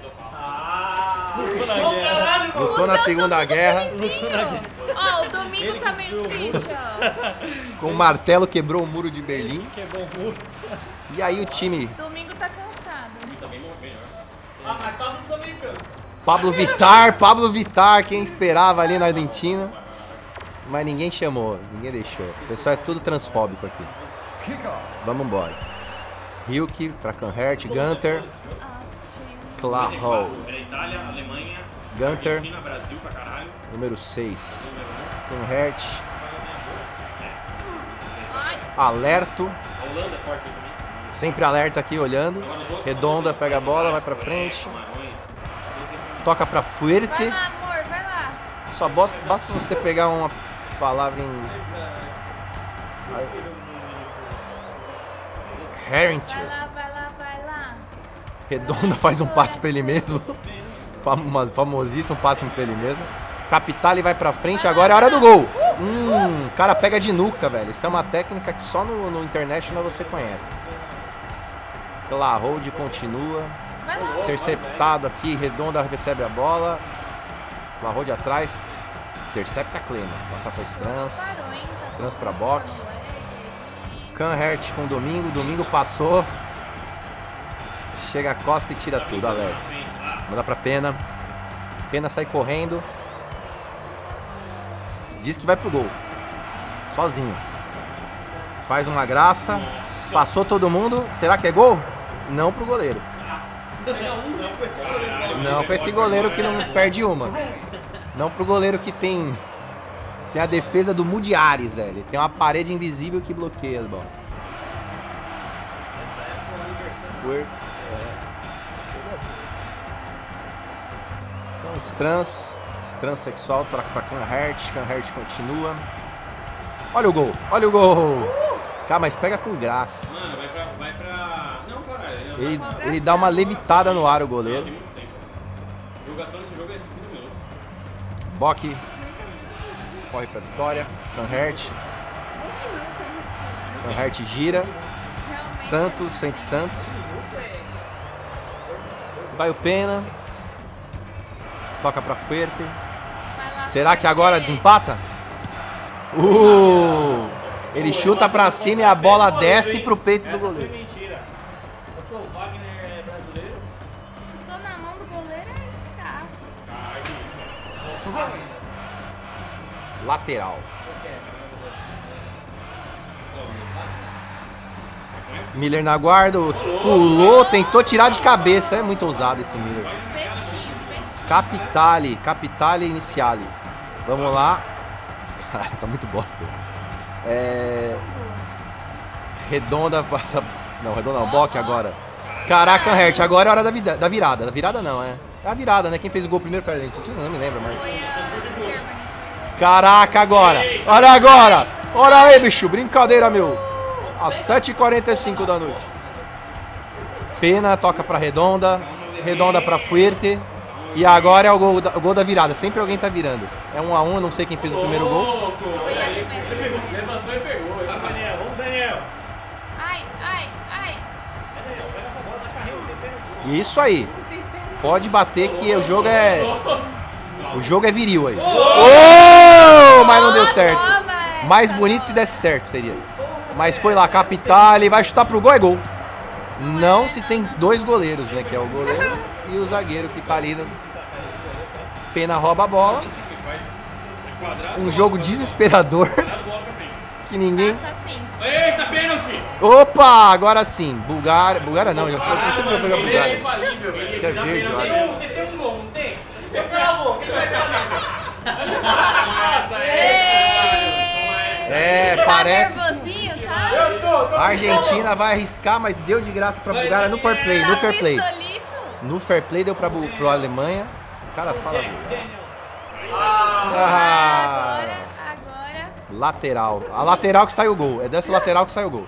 Lutou na Segunda Guerra. Ó, o domingo tá meio triste, ó. Com o martelo quebrou o muro de Berlim. Quebrou o muro. E aí o time... Domingo tá cansado. Ah, mas Pablo também, cara. Pablo Vittar, quem esperava ali na Argentina. Mas ninguém chamou, ninguém deixou. O pessoal é tudo transfóbico aqui. Vamos embora. Hilke pra Canhert, Gunter. Clahol. Itália, Alemanha, Gunter, Argentina, Brasil pra caralho. número 6. Canhert. Ai, Alerto. A Holanda é forte também. Sempre alerta aqui, olhando. Redonda, pega a bola, vai pra frente. Toca pra Fuerte. vai lá, amor, vai lá. Só basta você pegar uma palavra em... Harrington. Vai lá, vai lá, vai lá. Redonda faz um passe pra ele mesmo. Famosíssimo passe pra ele mesmo. Capitale vai pra frente, agora é a hora do gol. O cara pega de nuca, velho. Isso é uma técnica que só no International você conhece. Clahold continua. Vai lá. Interceptado aqui, Redonda recebe a bola. Clahold atrás. Intercepta Kleina. Passa pra Strans. Strans pra Bock. Canhert com Domingo. Domingo passou. Chega a Costa e tira tudo, alerta. Manda pra Pena. Pena sai correndo. Diz que vai pro gol. Sozinho. Faz uma graça. Passou todo mundo. Será que é gol? Não pro goleiro. Não com esse goleiro que não perde uma. Não pro goleiro que tem a defesa do Mudiares, velho. Tem uma parede invisível que bloqueia as bolas. Então, Strans sexual, troca pra Canhert. Canhert continua. Olha o gol, olha o gol. Cara, mas pega com graça. Mano, vai pra... Não, caralho. Ele dá uma levitada no ar, o goleiro. Tem muito tempo. A jogação desse jogo é 5 minutos. Bock corre pra vitória. Canhert. Canhert gira. Santos, sempre Santos. Vai o Pena. Toca pra Fuerte. Será que agora desempata? Ele chuta pra cima e a bola desce pro peito do goleiro. Mentira. O Wagner é brasileiro? Chutou na mão do goleiro, é isso que dá. Lateral. Miller na guarda, pulou, tentou tirar de cabeça. É muito ousado esse Miller. Peixinho. Capitale Iniciale. Vamos lá. Caralho, tá muito bosta. Redonda passa... Não, Redonda não, Bock agora. Caraca, Canhert, agora é a hora da virada. Da virada não, é a virada, né? Quem fez o gol primeiro foi a Argentina, não me lembro mais. Foi a Germany. Caraca, agora. Olha agora. Olha aí, bicho. Brincadeira, meu. Às 7h45 da noite. Pena toca pra Redonda. Redonda pra Fuerte. E agora é o gol da virada. Sempre alguém tá virando. É 1 a 1, eu não sei quem fez o primeiro gol. Foi a Alemanha. Levantou e pegou. Daniel, vamos, Daniel. Ai. Daniel, pega essa bola, tá carregando, tem pena. Isso aí. Pode bater que o jogo é... O jogo é viril aí. Mas não deu certo. Mais bonito se desse certo, seria. Mas foi lá, Capitale, vai chutar pro gol, é gol. Não se tem dois goleiros, né? Que é o goleiro e o zagueiro que tá ali. Pena rouba a bola. Um jogo desesperador. Que ninguém... Tá tenso. Eita, pênalti! Opa, agora sim. Bulgária não, já foi. Sempre foi a Bulgária. Que é verde, eu acho. Tem um gol, não tem? Cala a boca, ele vai Parece. Tá nervosinho, tá? Eu tô. A Argentina vai arriscar, mas deu de graça pra Bulgária no fair play. No fair play. Pistolito. No fair play deu pro Alemanha. O cara fala. Agora. Lateral. A lateral que sai o gol. É dessa lateral que sai o gol.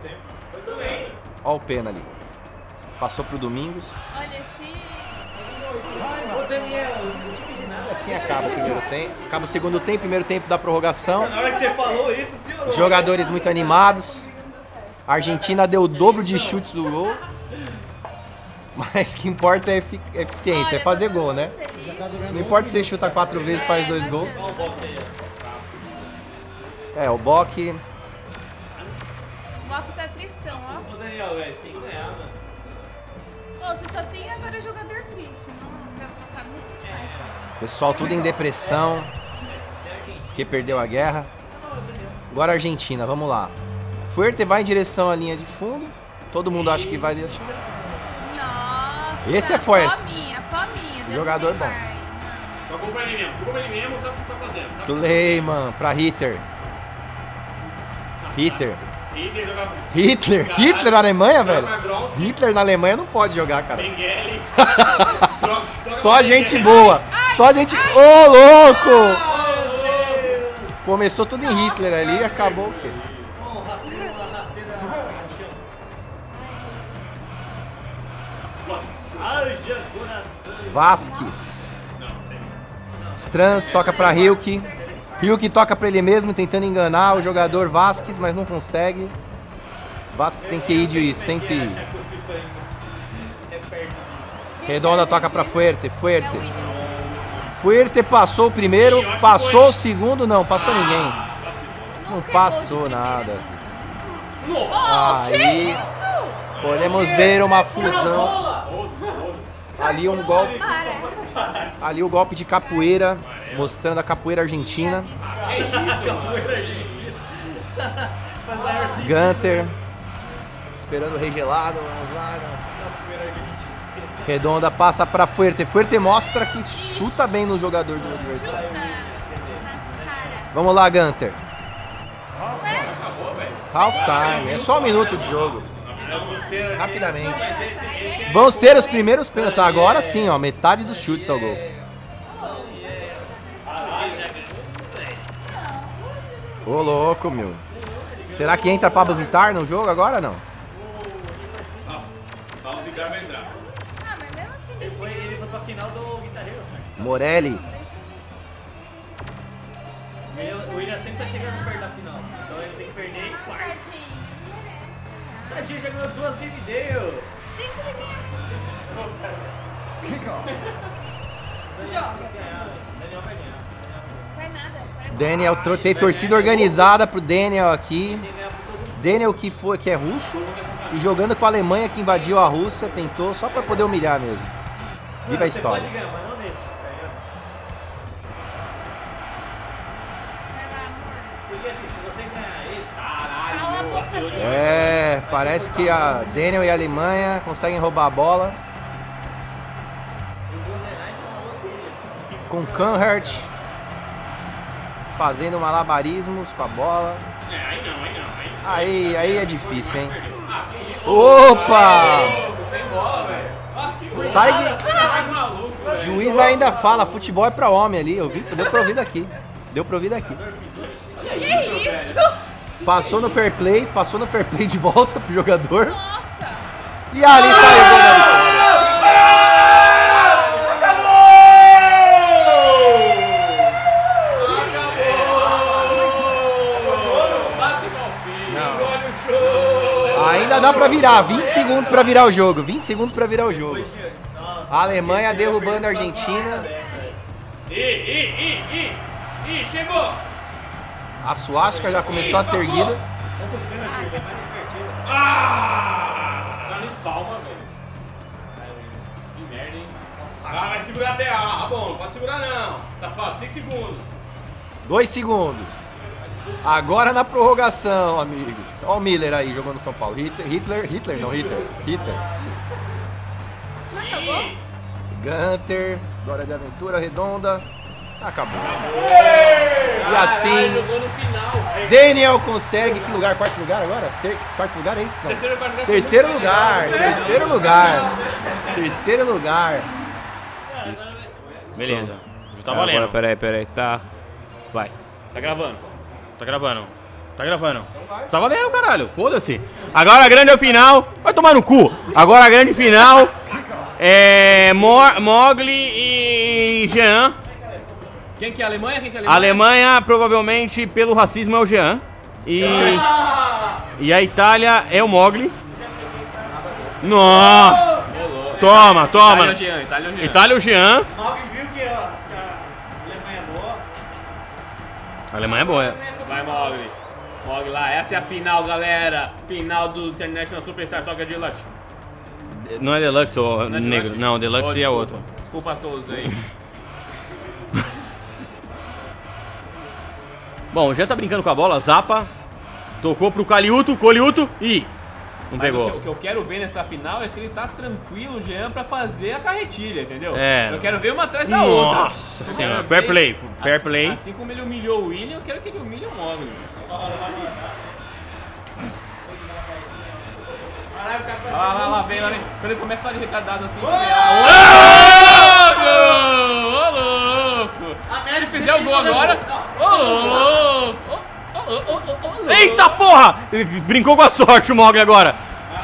Ó o Pena ali. Passou pro Domingos. Olha esse. Assim acaba o primeiro tempo. Acaba o segundo tempo, primeiro tempo da prorrogação. Na hora que você falou isso, piorou. Jogadores muito animados. A Argentina deu o dobro de chutes do gol. Mas o que importa é eficiência, é fazer gol, né? Não importa se você chuta 4 vezes e faz 2 gols. É, o Bock. O Bock tá tristão, ó. Ô Daniel, velho, você tem que ganhar, mano. Pô, você só tem agora jogador triste, não quero trocar muito mais. Pessoal tudo em depressão. Porque perdeu a guerra. Agora a Argentina, vamos lá. Fuerte vai em direção à linha de fundo. Todo mundo acha que vai deixar. Nossa, Esse é forte. Fominha. Jogador bom. Tocou pra ele mesmo, sabe o que tá fazendo. Clayman pra Hitler. Hitler na Alemanha, velho? Hitler na Alemanha não pode jogar, cara. Só gente boa. Só gente... Ô, louco! Começou tudo em Hitler ali e acabou o quê? Vasquez. Strans toca pra Hilke. Hilke toca pra ele mesmo, tentando enganar o jogador Vasquez, mas não consegue. Vasquez tem que ir de 100. Redonda toca pra Fuerte. Fuerte passou o primeiro, passou o segundo, não passou ninguém. Não passou nada. Aí podemos ver uma fusão. Ali um golpe. Ali o golpe de capoeira, mostrando a capoeira argentina. Gunter esperando o rei gelado. Vamos lá, Gunter. Redonda passa para Fuerte. Fuerte mostra que chuta bem no jogador do adversário. Vamos lá, Gunter. Half time. É só 1 minuto de jogo. Rapidamente. Vão ser os primeiros pênaltis. Agora sim, ó. Metade dos chutes ao gol. Ô, louco, meu. Será que entra Pablo Vittar no jogo agora ou não? Pablo Vittar vai entrar. Ah, mas mesmo assim, deixa Ele foi pra final do Guitarreiro. Morelli. O William sempre tá chegando perto da final. Então ele tem que perder em quarto. Tadinho, já ganhou 2 Game Day. Deixa ele ganhar. Joga. Daniel vai ganhar. Vai nada. Daniel, tem torcida organizada pro Daniel aqui. Daniel que é russo e jogando com a Alemanha que invadiu a Rússia, tentou só pra poder humilhar mesmo. Viva a história. Você pode ganhar, mas não nesse. Vai lá, amor. Porque assim, se você ganhar esse... Cala a boca dele. É, parece que a Daniel e a Alemanha conseguem roubar a bola. Com Kanhert fazendo malabarismos com a bola. Aí é difícil, hein? Opa! Sai de... Juiz ainda fala, futebol é pra homem ali. Eu vi, deu pra ouvir daqui. Que isso? Passou no fair play de volta pro jogador. Nossa. E ali saiu o gol da vitória. Ainda dá pra virar, 20 segundos pra virar o jogo. A Alemanha derrubando a Argentina. Chegou! A suástica já começou a ser erguida. Tá no espalma, velho. Que merda, hein? Vai segurar até a bola, não pode segurar não. Safado, 6 segundos. 2 segundos. Agora na prorrogação, amigos. Olha o Miller aí jogando no São Paulo. Hitler. Gunter, Dora de Aventura, Redonda. Acabou. E assim, Daniel consegue. Que lugar? Quarto lugar agora? Quarto lugar é isso? Não. Terceiro lugar. Beleza. Já tá valendo. Peraí, tá. Vai. Tá gravando. Tá valendo, caralho. Foda-se. Agora a grande final. Vai tomar no cu. Agora a grande final Mogli e Jean. Quem que é a Alemanha? Quem que é a A Alemanha? Alemanha, provavelmente, pelo racismo, é o Jean. E a Itália é o Mogli. Nossa! Toma. Itália é o Jean, Itália é o Jean. Itália é o Jean. Mogli viu que a Alemanha é boa. A Alemanha é boa. Vai, Mogli. Mogli lá. Essa é a final, galera. Final do International Superstar Soccer Deluxe. Não é Deluxe ou Não é negro? Deluxe? Não, Deluxe é desculpa. outro. Desculpa a todos aí. Bom, o Jean tá brincando com a bola, Zapa. Tocou pro Caliuto, Ih, não Mas pegou. o que eu quero ver nessa final é se ele tá tranquilo, o Jean, pra fazer a carretilha, entendeu? É. Eu quero ver uma atrás da outra. Nossa Eu senhora, quero fair ver- play, fair play. Assim como ele humilhou o William, eu quero que ele humilhe o Mogli. Lá vem. Quando ele começa a estar de retardado assim. Ô louco! Se ele fizer o gol agora. Ô louco! Eita porra! Brincou com a sorte o Mogli agora.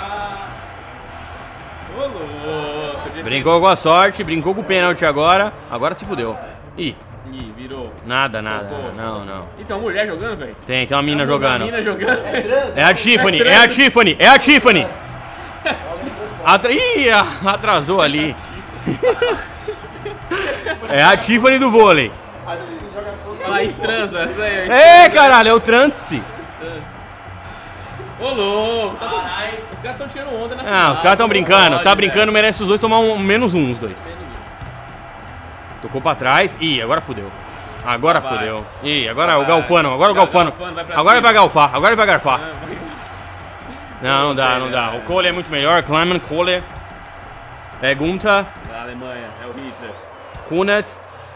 Ô louco! Brincou com a sorte, brincou com o pênalti agora. Agora se fudeu. Ih, Ih, virou. nada. Tocou. Não. Então, mulher jogando, velho? Tem uma mina jogando. Mina jogando. É a Tiffany. Ih, atrasou ali. É a Tiffany do vôlei. Ah, estrança, essa aí. É Caralho, é o Transt. estrança. Ô louco, os caras estão tirando onda na final. Ah, os caras estão brincando. Pode, Tá brincando, velho. merece os dois tomar um menos um, os dois. Tocou pra trás. Ih, agora fudeu. Agora Vai. fudeu. Ih, agora Vai. o Galfano. Agora o Galfano. Galfano vai pra Agora ele cima. vai galfar. Agora ele vai garfar. Ah, vai. Não dá. O Cole é muito melhor. Kleiman, Cole. É Gunther. Da Alemanha, é o Hitler. Kunet.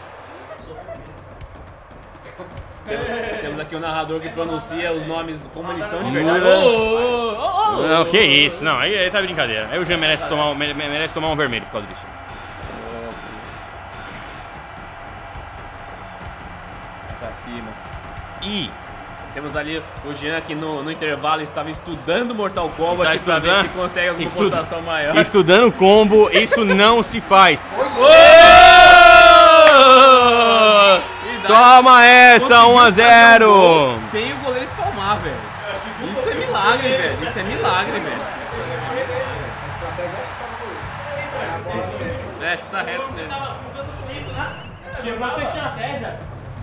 Temos aqui um narrador que pronuncia os nomes como eles são de Müller. verdade. Não, que isso. Não, aí tá brincadeira. Aí o Jean merece tomar um vermelho por causa disso. Pra cima. Ih. Temos ali o Jean que no intervalo estava estudando Mortal Kombat Está pra ver estudando? se consegue alguma Estuda- pontuação maior. Estudando combo, isso não se faz. Toma essa, Conseguiu 1 a fazer 0. um gol sem o goleiro espalmar, velho. Isso é milagre, velho. Isso é milagre, velho. É, chuta reto mesmo. Quebrou a estratégia.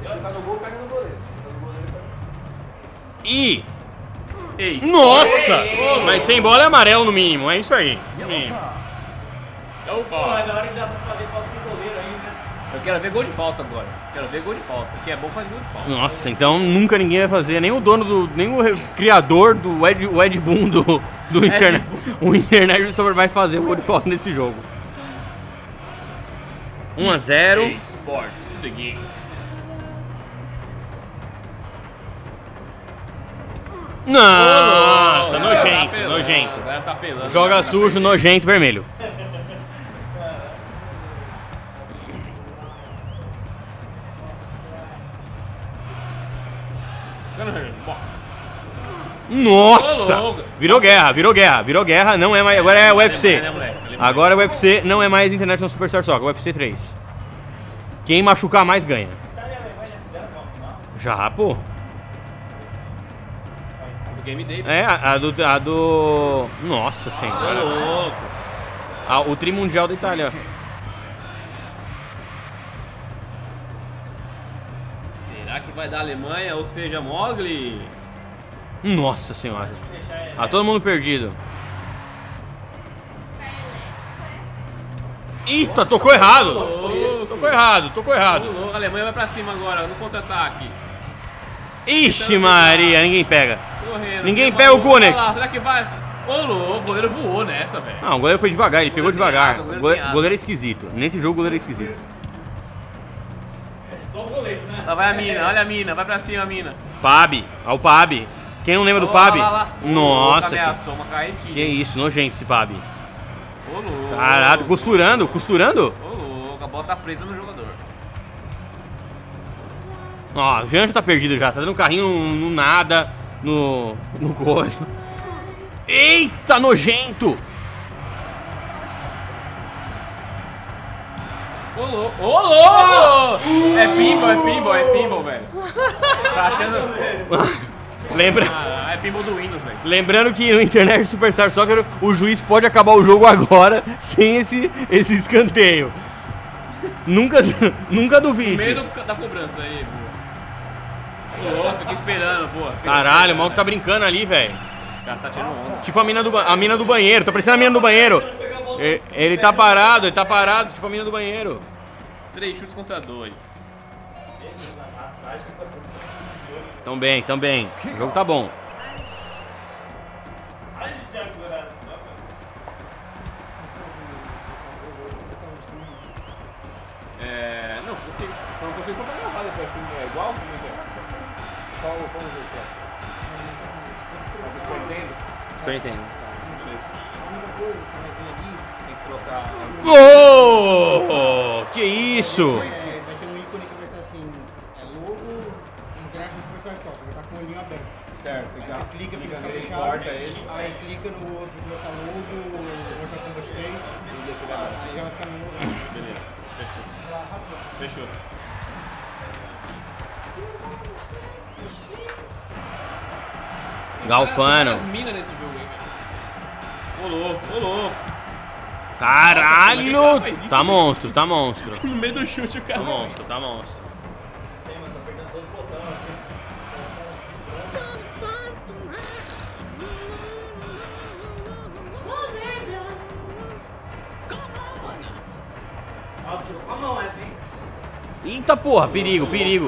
Ih, Ei, nossa! Mas sem bola é amarelo no mínimo, é isso aí. No mínimo. Opa. Na hora que dá pra fazer falta pro goleiro ainda. Eu quero ver gol de falta agora. Quero ver gol de falta. Quem é bom faz gol de falta. Nossa, então nunca ninguém vai fazer, nem o dono do. Nem o criador do o Ed Boon do internet. O Internet Super vai fazer o gol de falta nesse jogo. 1 a 0. Ei, Sports to the game. Nossa, Agora tá nojento, pelando, nojento. agora tá pelando. Joga Agora tá sujo, perdendo. nojento, vermelho. Nossa! Ô, louco. Virou guerra, não é mais. Agora é UFC. Né, moleque? Agora é UFC, não é mais International Superstar Soccer, UFC 3. Quem machucar mais ganha. Já, pô. Do Game Day. É, a do. Nossa Ô, senhora. louco. O Tri Mundial da Itália. Será que vai dar Alemanha, ou seja, Mogli? Nossa senhora. Todo mundo perdido. Eita, tocou errado. Tocou errado. Ô, louco. A Alemanha vai pra cima agora, no contra-ataque. Ixi Maria, ninguém pega. Correndo. Ninguém Tem pega o uma- Kunet. Olha lá, será que vai? Ô, louco, o goleiro voou nessa, velho. Não, o goleiro foi devagar, ele pegou Goleiro tem devagar. asa, goleiro Goleiro, tem asa. goleiro é esquisito. Nesse jogo, o goleiro é esquisito. Lá vai a mina, olha a mina, vai pra cima a mina. Pab, o Pab. Quem não lembra do Ó, Pab? lá. Nossa, Ameaçou uma carretinha. que isso, nojento esse Pab. Ô, louco. Caralho, costurando. Ô, louco, a bola tá presa no jogador. Ó, o Jean já tá perdido já, tá dando carrinho no nada, no coisa. Eita, nojento! Ô louco! É pinball, velho. Tá achando... Lembra... é pinball do Windows, velho. Lembrando que no Internet Superstar Soccer o juiz pode acabar o jogo agora sem esse escanteio. Nunca duvide. Medo da cobrança aí, pô. Ô louco, fiquei esperando, pô. Caralho, o maluco tá brincando ali, velho. O cara tá tirando onda. Tipo a mina do banheiro, tá parecendo a mina do banheiro. Ele tá parado, tipo a mina do banheiro. 3 chutes contra 2. Tão bem. O jogo tá bom. Não, só não consigo comprar gravado depois, acho que é igual? Como é que é? Qual o jogo que é? Super Nintendo? Super Nintendo. A única coisa, você vai ver ali, Tem que trocar... Oh! Que isso? vai ter um ícone que vai estar assim, logo Interactive Superstar Soccer, vai estar com o olhinho aberto. Certo, Aí você clica pra ficar nele, fechado, corta ele. aí clica no outro que vai estar logo, Mortal Kombat 3, aí já vai ficar no outro. Beleza, fechou. Galfano. Tem várias minas nesse jogo aí, velho. Ô louco. Caralho! Nossa, faz isso, Tá né? monstro. No meio do chute o cara... Tá monstro. Eita porra, perigo.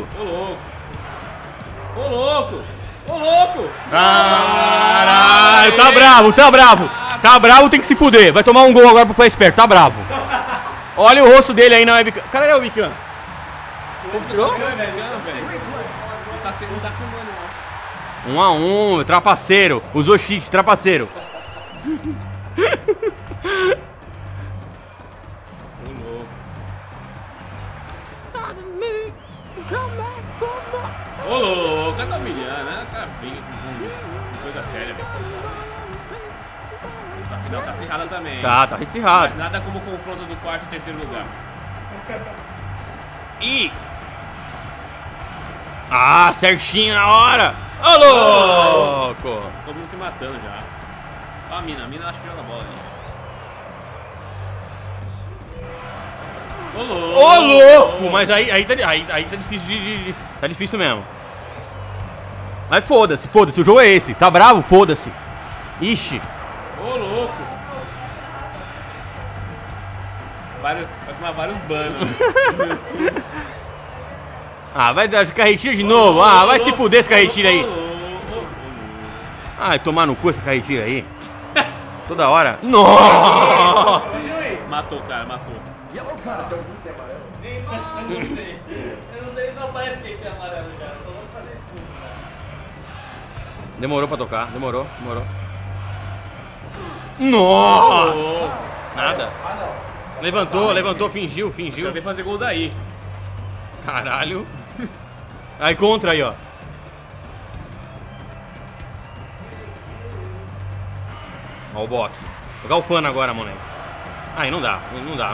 Ô louco! Caralho, tá bravo. Tá bravo, tem que se fuder. Vai tomar um gol agora pro pé esperto, tá bravo. Olha o rosto dele aí na webcam. Cara, é o webcam. Como tirou? Não tá filmando, não. 1 a 1, trapaceiro. Usou cheat, trapaceiro. Ô louco, o cara tá humilhando, né? O cara briga com coisa séria, velho. Essa final tá acirrada também. Tá acirrado. Mas nada como o confronto do quarto e 3º lugar. Certinho na hora. Ô louco. Todo mundo se matando já. Ó a mina acho que joga bola ali. Ô louco! Mas aí tá difícil tá difícil mesmo. Mas foda-se, o jogo é esse. Tá bravo? Foda-se. Ixi. Ô louco! Vai tomar vários banos. Vai dar carretilha de novo. Vai se fuder esse carretilha aí. Tomar no cu essa carretilha aí. Toda hora. Nossa! Matou, cara, matou. Eu não sei se não parece quem tem amarelo, cara. Tô louco fazer expulso, cara. Demorou pra tocar, demorou. Nossa! Nada. Levantou, fingiu. Quero ver fazer gol daí. Caralho. Aí contra aí, ó. Ó o Bock. O Galfano agora, moleque. Aí não dá.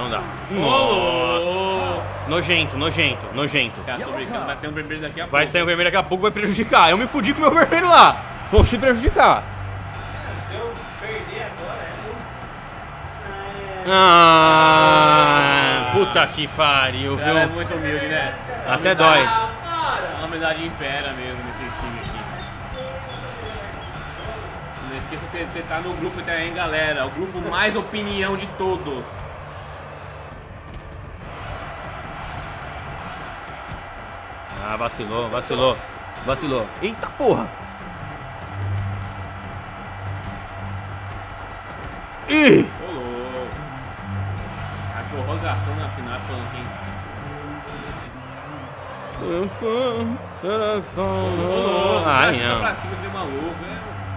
Nossa. Nojento. Cara, tô brincando, vai sair um vermelho daqui a pouco. Vai sair um vermelho daqui a pouco, vai prejudicar. Eu me fudi com o meu vermelho lá. Vão se prejudicar. Se eu perder agora, puta que pariu, Esse cara é viu? muito humilde, né? Até dói. A humildade impera mesmo nesse time aqui. Não esqueça que você tá no grupo Itaém, galera. O grupo mais opinião de todos. Vacilou. Eita porra. Ih! Ô louco. A prorrogação na final é punk, hein? Ai, Fica não. pra cima que é maluco, né?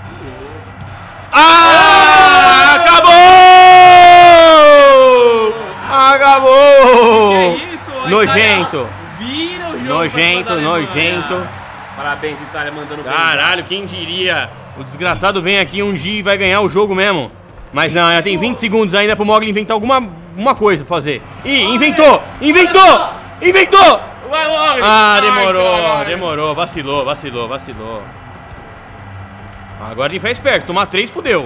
Acabou! Que isso? Nojento. Vira o jogo. Nojento. Parabéns, Itália, mandando bem. Caralho, quem diria? O desgraçado vem aqui um dia e vai ganhar o jogo mesmo. Mas não, ainda tem 20 segundos ainda pro Mogli inventar alguma uma coisa pra fazer. Ih, inventou! Ah, demorou. Vacilou. Agora ele faz esperto. Tomar 3, fudeu.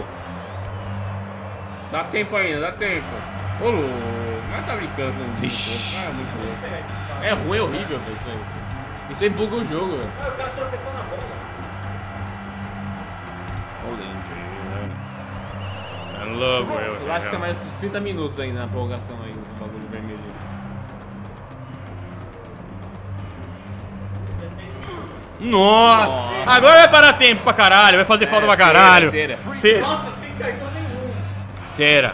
Dá tempo ainda, dá tempo. Ô, louco. Mas tá brincando com o Vixe. cara, é muito louco. É ruim, é horrível, velho, isso aí. Isso aí buga o jogo, velho. O cara tropeçou na bola. Eu acho que tem mais de 30 minutos ainda na prorrogação aí, esse bagulho vermelho. Nossa! Agora vai parar tempo pra caralho, vai fazer falta pra caralho. Cera. Nossa, sem cartão nenhum. Cera.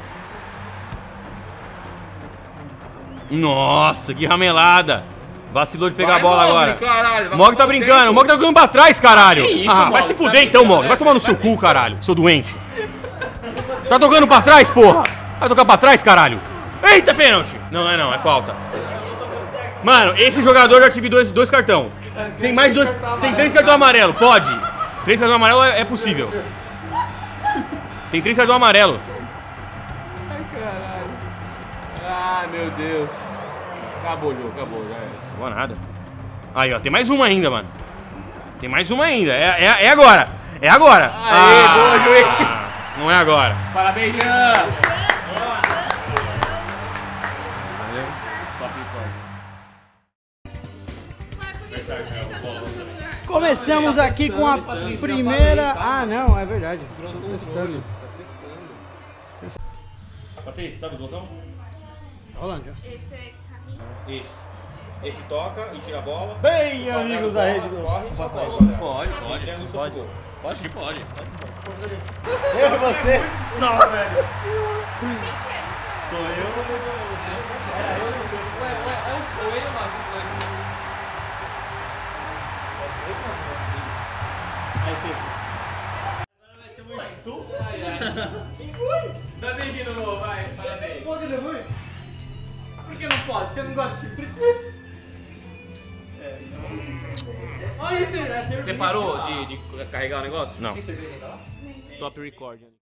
Nossa, que ramelada. Vacilou de pegar a bola agora. Mog tá brincando, o Mog tá jogando pra trás, caralho. Que isso, Vai Mog? se Tá fuder então, brincando, Mog. Vai né? tomar no seu cu, caralho. Seu doente. Tá tocando pra trás, porra. Vai tocar pra trás, caralho. Eita, pênalti. Não, é falta. Mano, esse jogador já tive dois cartões. Tem mais 2. Tem 3 cartões amarelos, pode. 3 cartões amarelos é possível. Tem 3 cartões amarelos. Ai, caralho. Ai, meu Deus. Acabou o jogo, acabou, já era. Não vou nada. Aí, ó, tem mais uma ainda, mano. Tem mais uma ainda. É agora. É agora. Aê, boa, juiz. Não é agora. Parabéns, Jean. Começamos aqui com a primeira... Ah, não, é verdade. Tô testando. Patrícia, sabe o botão? Rolando já. Esse é carrinho. Isso. Esse toca e tira a bola. Bem, amigos da Rede Globo. Corre, Pode. Pode que pode. Eu e você. Nossa senhora. Sou eu. Aí, Felipe. Agora vai ser muito estupro. Dá beijinho no gol, vai, parabéns. Pode levar? Por que não pode? Porque eu não gosto de frito. Olha, Você parou de carregar o negócio? Não. Stop recording.